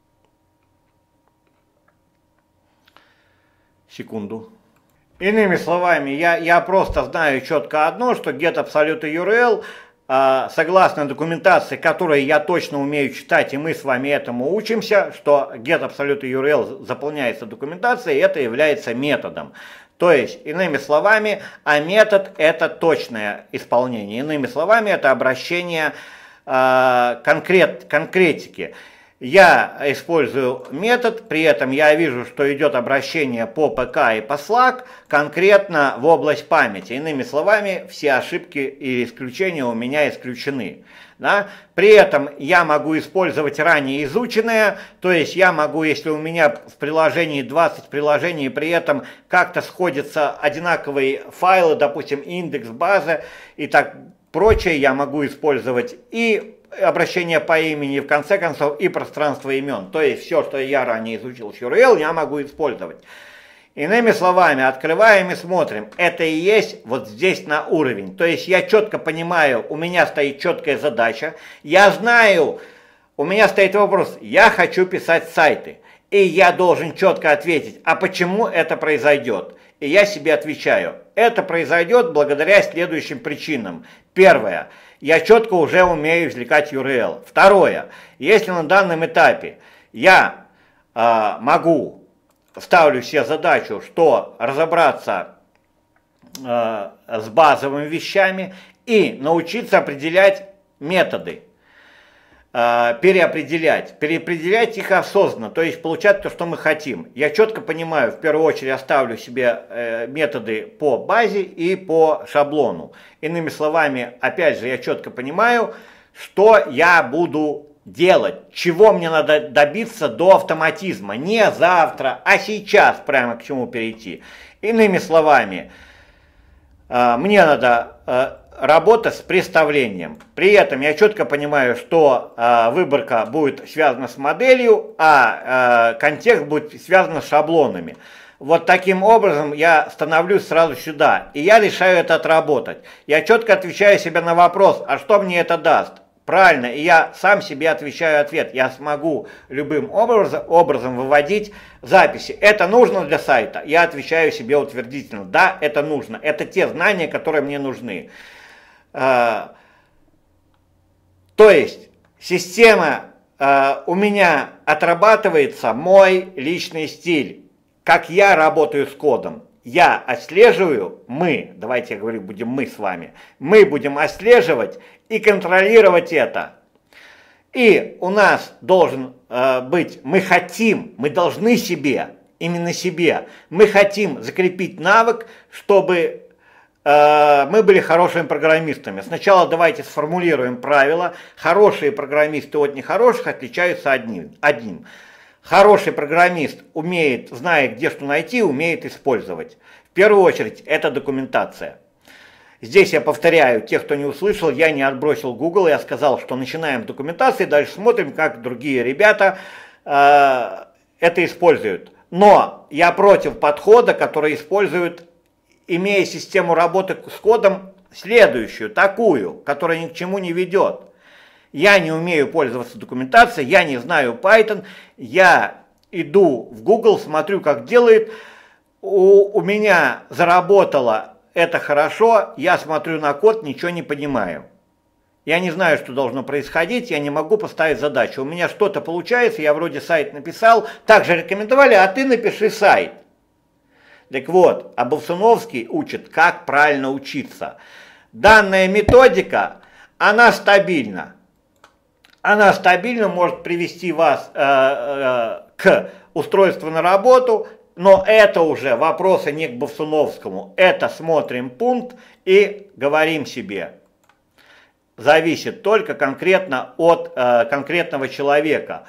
Секунду. Иными словами, я просто знаю четко одно, что get absolute URL, согласно документации, которую я точно умею читать, и мы с вами этому учимся, что get absolute URL заполняется документацией, и это является методом. То есть, иными словами, а метод это точное исполнение. Иными словами, это обращение конкретики. Я использую метод, при этом я вижу, что идет обращение по ПК и по Slack конкретно в область памяти. Иными словами, все ошибки и исключения у меня исключены. Да? При этом я могу использовать ранее изученное, то есть я могу, если у меня в приложении 20 приложений, при этом как-то сходятся одинаковые файлы, допустим, индекс, база и так прочее, я могу использовать и обращение по имени, в конце концов, и пространство имен. То есть все, что я ранее изучил с URL, я могу использовать. Иными словами, открываем и смотрим. Это и есть вот здесь на уровень. То есть я четко понимаю, у меня стоит четкая задача. Я знаю, у меня стоит вопрос, я хочу писать сайты. И я должен четко ответить, а почему это произойдет? И я себе отвечаю, это произойдет благодаря следующим причинам. Первое. Я четко уже умею извлекать URL. Второе. Если на данном этапе я ставлю себе задачу, что разобраться с базовыми вещами и научиться определять методы, переопределять их осознанно, то есть получать то, что мы хотим. Я четко понимаю, в первую очередь я ставлю себе методы по базе и по шаблону. Иными словами, опять же, я четко понимаю, что я буду делать, чего мне надо добиться до автоматизма. Не завтра, а сейчас прямо к чему перейти. Иными словами, мне надо работа с представлением. При этом я четко понимаю, что выборка будет связана с моделью, а контекст будет связан с шаблонами. Вот таким образом я становлюсь сразу сюда, и я решаю это отработать. Я четко отвечаю себе на вопрос, а что мне это даст? Правильно, и я сам себе отвечаю ответ. Я смогу любым образом выводить записи. Это нужно для сайта? Я отвечаю себе утвердительно. Да, это нужно. Это те знания, которые мне нужны. То есть система у меня отрабатывается мой личный стиль, как я работаю с кодом. Я отслеживаю, давайте я говорю, будем мы с вами, мы будем отслеживать и контролировать это. И у нас должен быть, мы должны себе, именно себе, мы хотим закрепить навык, чтобы мы были хорошими программистами. Сначала давайте сформулируем правила. Хорошие программисты от нехороших отличаются одним. Хороший программист знает, где что найти, умеет использовать. В первую очередь, это документация. Здесь я повторяю, тех, кто не услышал, я не отбросил Google, я сказал, что начинаем с документации, дальше смотрим, как другие ребята это используют. Но я против подхода, который используют, имея систему работы с кодом следующую, такую, которая ни к чему не ведет. Я не умею пользоваться документацией, я не знаю Python, я иду в Google, смотрю, как делает, у меня заработало это хорошо, я смотрю на код, ничего не понимаю. Я не знаю, что должно происходить, я не могу поставить задачу. У меня что-то получается, я вроде сайт написал, также рекомендовали, а ты напиши сайт. Так вот, а Болсуновский учит, как правильно учиться. Данная методика, она стабильна. Она стабильно может привести вас к устройству на работу, но это уже вопросы не к Болсуновскому. Это смотрим пункт и говорим себе. Зависит только конкретно от конкретного человека.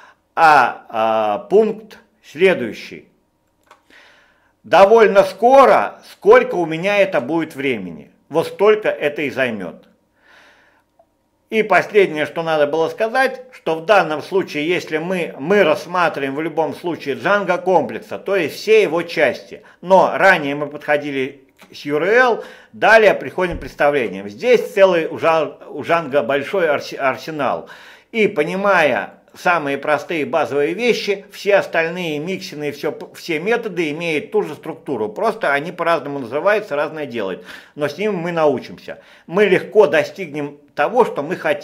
Пункт следующий. Довольно скоро, сколько у меня это будет времени. Вот столько это и займет. И последнее, что надо было сказать, что в данном случае, если мы рассматриваем в любом случае Django комплекса, то есть все его части, но ранее мы подходили с URL, далее приходим к представлениям. Здесь целый у Django большой арсенал. И понимая самые простые базовые вещи, все остальные миксины, все методы имеют ту же структуру, просто они по-разному называются, разное делают, но с ними мы научимся. Мы легко достигнем того, что мы хотим.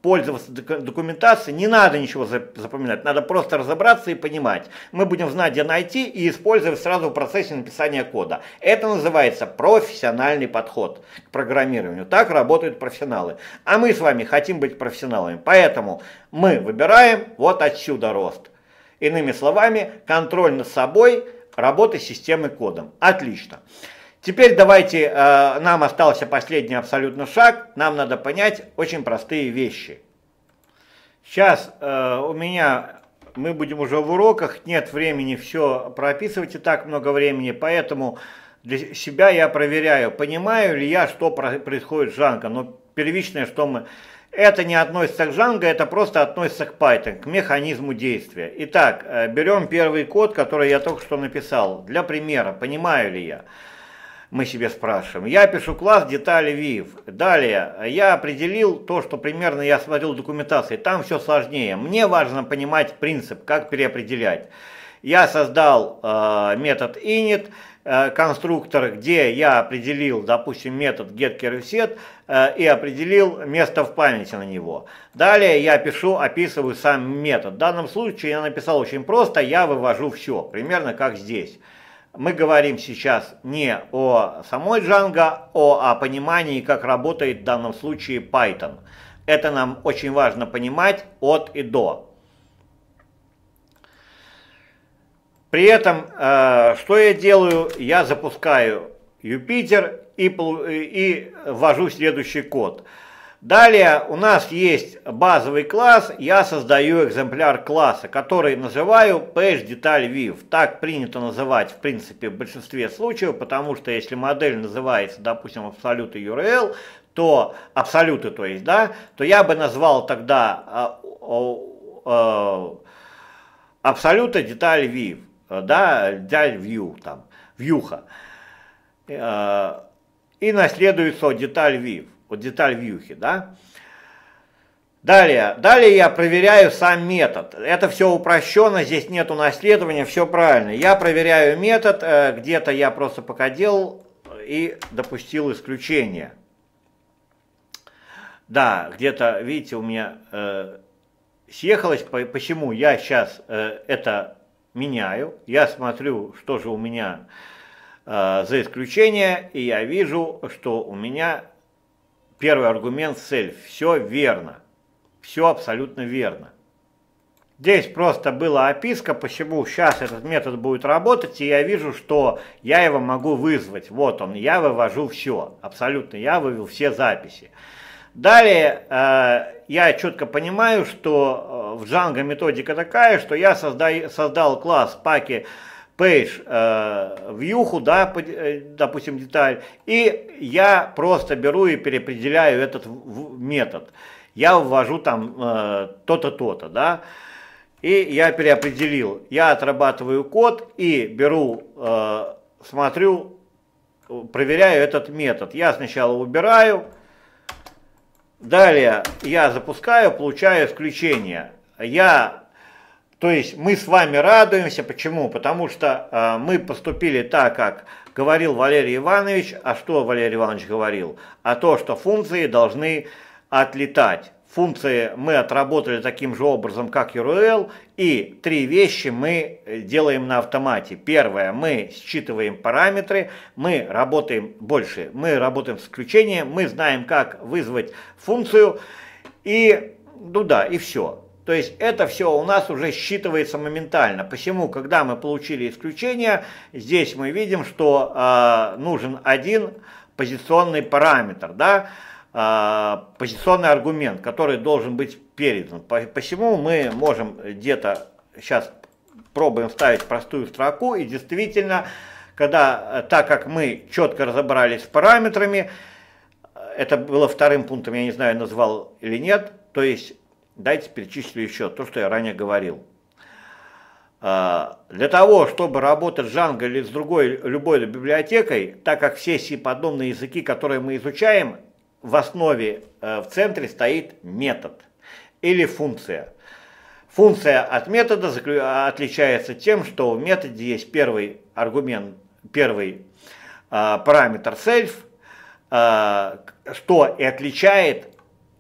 пользоваться документацией, не надо ничего запоминать, надо просто разобраться и понимать. Мы будем знать, где найти и использовать сразу в процессе написания кода. Это называется профессиональный подход к программированию. Так работают профессионалы. А мы с вами хотим быть профессионалами, поэтому мы выбираем вот отсюда рост. Иными словами, контроль над собой, работа с системой кодом. Отлично. Теперь давайте, нам остался последний абсолютно шаг, нам надо понять очень простые вещи. Сейчас мы будем уже в уроках, нет времени все прописывать и так много времени, поэтому для себя я проверяю, понимаю ли я, что происходит с Django. Но первичное, что мы... Это не относится к Django, это просто относится к Python, к механизму действия. Итак, берем первый код, который я только что написал. Для примера, понимаю ли я? Мы себе спрашиваем. Я пишу класс детали Viv. Далее я определил то, что примерно я смотрел в документации. Там все сложнее. Мне важно понимать принцип, как переопределять. Я создал метод init, конструктор, где я определил, допустим, метод getCarrySet и определил место в памяти на него. Далее я описываю сам метод. В данном случае я написал очень просто, я вывожу все, примерно как здесь. Мы говорим сейчас не о самой Django, а о понимании, как работает в данном случае Python. Это нам очень важно понимать от и до. При этом, что я делаю? Я запускаю Юпитер и ввожу следующий код. Далее у нас есть базовый класс, я создаю экземпляр класса, который называю PageDetaiLViv. Так принято называть, в принципе, в большинстве случаев, потому что если модель называется, допустим, Absolute URL, то Absolute, то есть, да, то я бы назвал тогда Absolute DetaiLViv, да, DetaiLView, там, вьюха. И наследуется DetaiLViv. Вот деталь вьюхи, да. Далее я проверяю сам метод. Это все упрощенно, здесь нету наследования, все правильно. Я проверяю метод, где-то я просто пока делал и допустил исключение. Да, где-то, видите, у меня съехалось. Почему я сейчас это меняю? Я смотрю, что же у меня за исключение, и я вижу, что у меня первый аргумент self. Все верно. Все абсолютно верно. Здесь просто была описка, почему сейчас этот метод будет работать, и я вижу, что я его могу вызвать. Вот он, я вывожу все. Абсолютно, я вывел все записи. Далее я четко понимаю, что в Django методика такая, что я создал класс паки page вьюху, да, допустим, деталь, и я просто беру и переопределяю этот метод. Я ввожу там то-то, то-то, да, и я переопределил. Я отрабатываю код и беру, смотрю, проверяю этот метод. Я сначала убираю, далее я запускаю, получаю исключение. То есть мы с вами радуемся. Почему? Потому что мы поступили так, как говорил Валерий Иванович. А что Валерий Иванович говорил? А то, что функции должны отлетать. Функции мы отработали таким же образом, как URL. И три вещи мы делаем на автомате. Первое, мы считываем параметры. Мы работаем с исключением. Мы знаем, как вызвать функцию. И, ну да, и все. То есть это все у нас уже считывается моментально. Посему, когда мы получили исключение, здесь мы видим, что нужен один позиционный параметр, да, позиционный аргумент, который должен быть передан. Посему мы можем где-то, сейчас пробуем ставить простую строку, и действительно, так как мы четко разобрались с параметрами, это было вторым пунктом, я не знаю, назвал или нет, то есть давайте перечислю еще то, что я ранее говорил. Для того, чтобы работать с Django или с любой библиотекой, так как все C-подобные языки, которые мы изучаем, в основе, в центре стоит метод или функция. Функция от метода отличается тем, что в методе есть первый аргумент, первый параметр self, что и отличает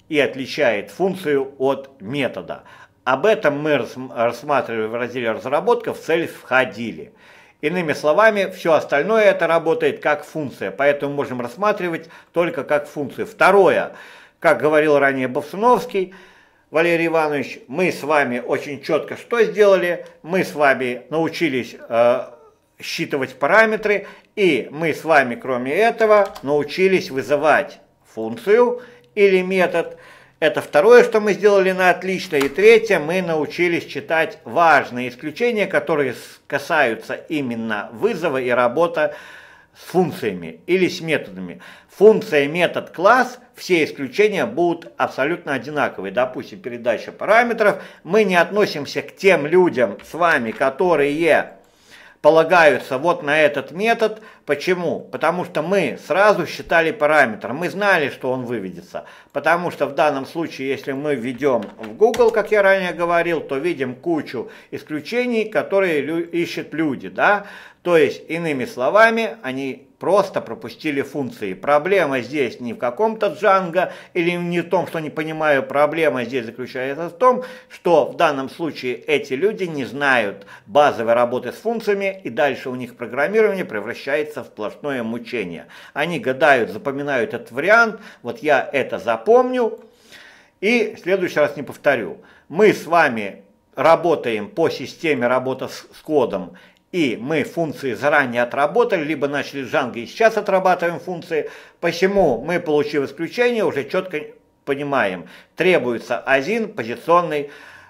и отличает функцию от метода. Об этом мы рассматривали в разделе «Разработка», в цель входили. Иными словами, все остальное это работает как функция, поэтому можем рассматривать только как функцию. Второе, как говорил ранее Бовсуновский Валерий Иванович, мы с вами очень четко что сделали? Мы с вами научились считывать параметры, и мы с вами, кроме этого, научились вызывать функцию или метод. Это второе, что мы сделали на отлично. И третье, мы научились читать важные исключения, которые касаются именно вызова и работы с функциями или с методами. Функция, метод, класс, все исключения будут абсолютно одинаковые. Допустим, передача параметров. Мы не относимся к тем людям с вами, которые полагаются вот на этот метод. Почему? Потому что мы сразу считали параметр, мы знали, что он выведется. Потому что в данном случае, если мы введем в Google, как я ранее говорил, то видим кучу исключений, которые ищут люди, да? То есть, иными словами, они просто пропустили функции. Проблема здесь не в каком-то Django или не в том, что не понимаю, проблема здесь заключается в том, что в данном случае эти люди не знают базовой работы с функциями, и дальше у них программирование превращается в сплошное мучение. Они гадают, запоминают этот вариант, вот я это запомню и в следующий раз не повторю. Мы с вами работаем по системе работы с кодом, и мы функции заранее отработали, либо начали с Django и сейчас отрабатываем функции. Посему мы, получив исключение, уже четко понимаем, требуется один позиционный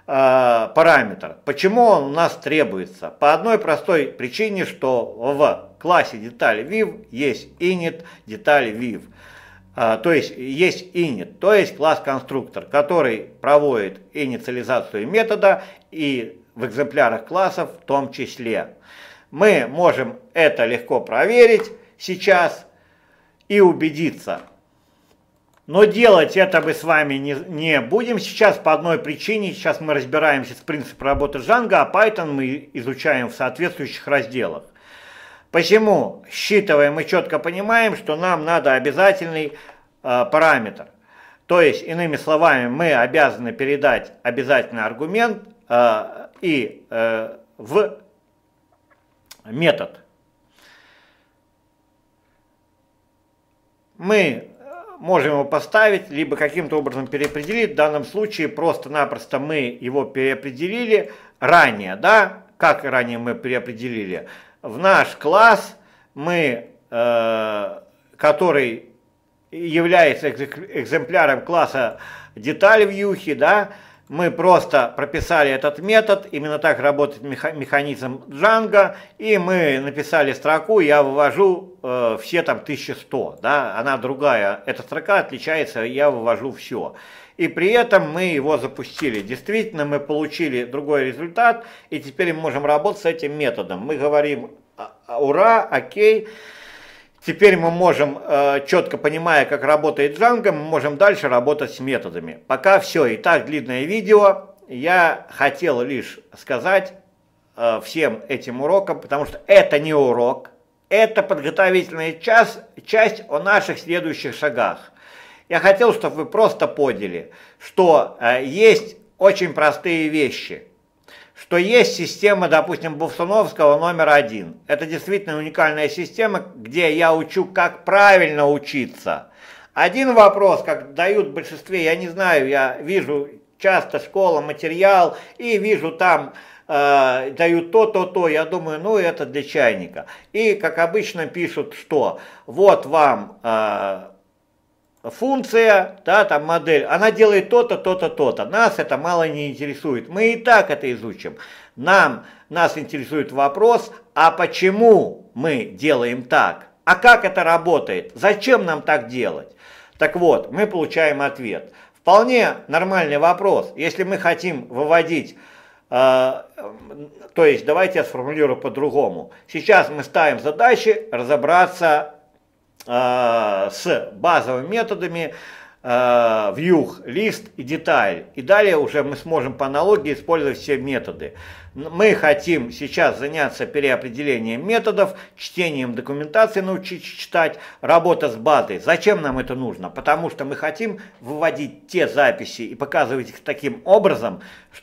параметр. Почему он у нас требуется? По одной простой причине, что в классе детали viv есть init детали viv. То есть есть init, то есть класс-конструктор, который проводит инициализацию метода и в экземплярах классов в том числе. Мы можем это легко проверить сейчас и убедиться. Но делать это мы с вами не будем сейчас по одной причине. Сейчас мы разбираемся с принципом работы Django, а Python мы изучаем в соответствующих разделах. Посему, считывая, мы четко понимаем, что нам надо обязательный параметр. То есть, иными словами, мы обязаны передать обязательный аргумент в метод. Мы можем его поставить, либо каким-то образом переопределить. В данном случае просто-напросто мы его переопределили ранее, да? Как ранее мы переопределили? В наш класс мы, который является экземпляром класса деталь вьюхи, да, мы просто прописали этот метод, именно так работает механизм Django, и мы написали строку, я вывожу все там 1100, да, она другая, эта строка отличается, я вывожу все. И при этом мы его запустили. Действительно, мы получили другой результат, и теперь мы можем работать с этим методом. Мы говорим ура, окей. Теперь мы можем, четко понимая, как работает Django, мы можем дальше работать с методами. Пока все. Итак, длинное видео. Я хотел лишь сказать всем этим урокам, потому что это не урок, это подготовительная часть о наших следующих шагах. Я хотел, чтобы вы просто поняли, что есть очень простые вещи. Что есть система, допустим, Бовсуновского номер 1. Это действительно уникальная система, где я учу, как правильно учиться. Один вопрос, как дают в большинстве, я не знаю, я вижу часто школа, материал, и вижу там дают то, я думаю, ну это для чайника. И, как обычно, пишут, что вот вам функция, да, там модель, она делает то-то, то-то, то-то. Нас это мало не интересует. Мы и так это изучим. Нас интересует вопрос, а почему мы делаем так? А как это работает? Зачем нам так делать? Так вот, мы получаем ответ. Вполне нормальный вопрос. Если мы хотим выводить, то есть давайте я сформулирую по-другому. Сейчас мы ставим задачи разобраться с базовыми методами вьюг, лист и деталь. И далее уже мы сможем по аналогии использовать все методы. Мы хотим сейчас заняться переопределением методов, чтением документации научиться читать, работа с базой. Зачем нам это нужно? Потому что мы хотим выводить те записи и показывать их таким образом,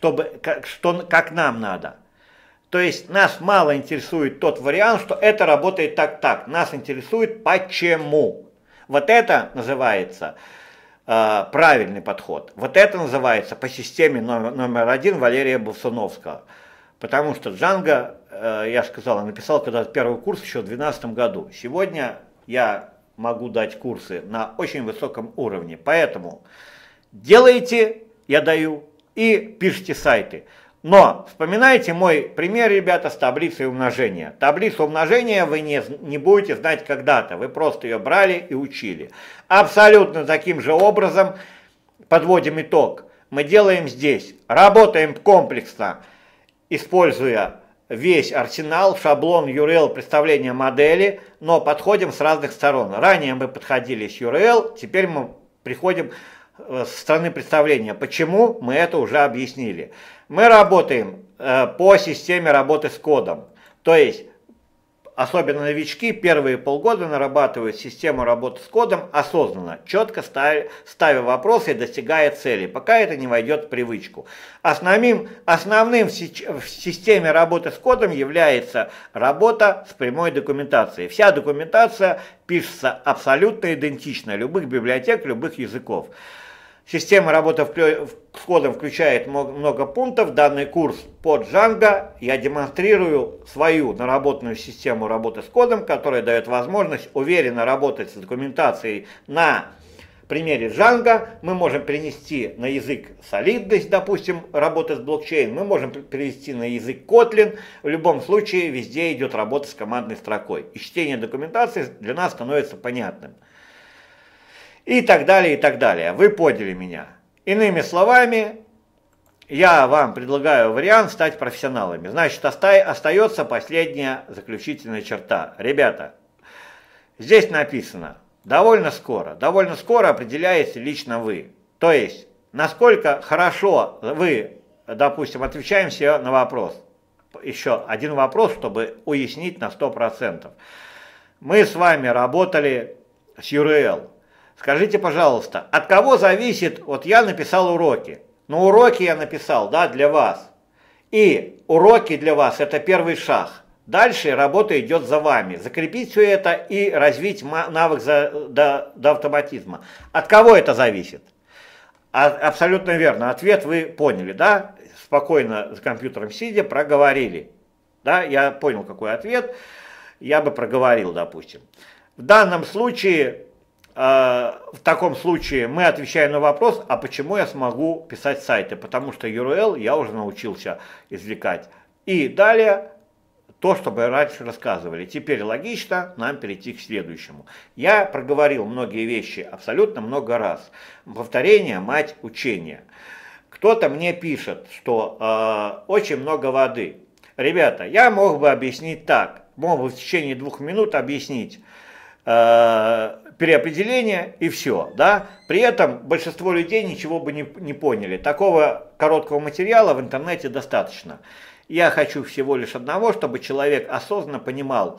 как нам надо. То есть нас мало интересует тот вариант, что это работает так. Нас интересует почему. Вот это называется правильный подход. Вот это называется по системе номер 1 Валерия Болсуновского. Потому что Django, я же сказал, написал когда-то первый курс еще в 2012 году. Сегодня я могу дать курсы на очень высоком уровне. Поэтому делайте, я даю, и пишите сайты. Но вспоминайте мой пример, ребята, с таблицей умножения. Таблицу умножения вы не будете знать когда-то. Вы просто ее брали и учили. Абсолютно таким же образом подводим итог. Мы делаем здесь. Работаем комплексно, используя весь арсенал, шаблон, URL, представление модели, но подходим с разных сторон. Ранее мы подходили с URL, теперь мы приходим с стороны представления. Почему? Мы это уже объяснили. Мы работаем по системе работы с кодом. То есть, особенно новички, первые полгода нарабатывают систему работы с кодом осознанно, четко ставя вопросы и достигая цели, пока это не войдет в привычку. Основным в системе работы с кодом является работа с прямой документацией. Вся документация пишется абсолютно идентично, любых библиотек, любых языков. Система работы с кодом включает много пунктов. Данный курс по Django я демонстрирую свою наработанную систему работы с кодом, которая дает возможность уверенно работать с документацией на примере Django. Мы можем перенести на язык Solidity, допустим, работа с блокчейном. Мы можем перевести на язык Kotlin. В любом случае везде идет работа с командной строкой. И чтение документации для нас становится понятным. И так далее, и так далее. Вы поняли меня. Иными словами, я вам предлагаю вариант стать профессионалами. Значит, остается последняя заключительная черта. Ребята, здесь написано довольно скоро. Довольно скоро определяете лично вы. То есть, насколько хорошо вы, допустим, отвечаем себе на вопрос. Еще один вопрос, чтобы уяснить на 100%. Мы с вами работали с URL. Скажите, пожалуйста, от кого зависит, вот я написал уроки, но уроки я написал, да, для вас. И уроки для вас это первый шаг. Дальше работа идет за вами. Закрепить все это и развить навык до автоматизма. От кого это зависит? Абсолютно верно. Ответ вы поняли, да? Спокойно за компьютером сидя проговорили. Да, я понял, какой ответ. Я бы проговорил, допустим. В данном случае... В таком случае мы отвечаем на вопрос, а почему я смогу писать сайты, потому что URL я уже научился извлекать. И далее то, что мы раньше рассказывали. Теперь логично нам перейти к следующему. Я проговорил многие вещи абсолютно много раз. Повторение – мать учения. Кто-то мне пишет, что очень много воды. Ребята, я мог бы объяснить так, мог бы в течение 2 минут объяснить переопределение и все, да. При этом большинство людей ничего бы не поняли. Такого короткого материала в интернете достаточно. Я хочу всего лишь одного, чтобы человек осознанно понимал,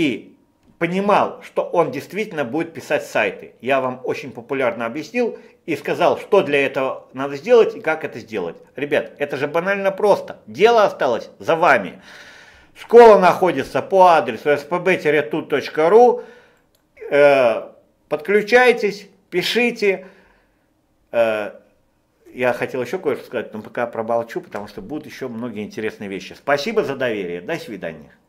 что он действительно будет писать сайты. Я вам очень популярно объяснил и сказал, что для этого надо сделать и как это сделать. Ребят, это же банально просто. Дело осталось за вами. Школа находится по адресу spb-tut.ru. Подключайтесь, пишите. Я хотел еще кое-что сказать, но пока промолчу, потому что будут еще многие интересные вещи. Спасибо за доверие. До свидания.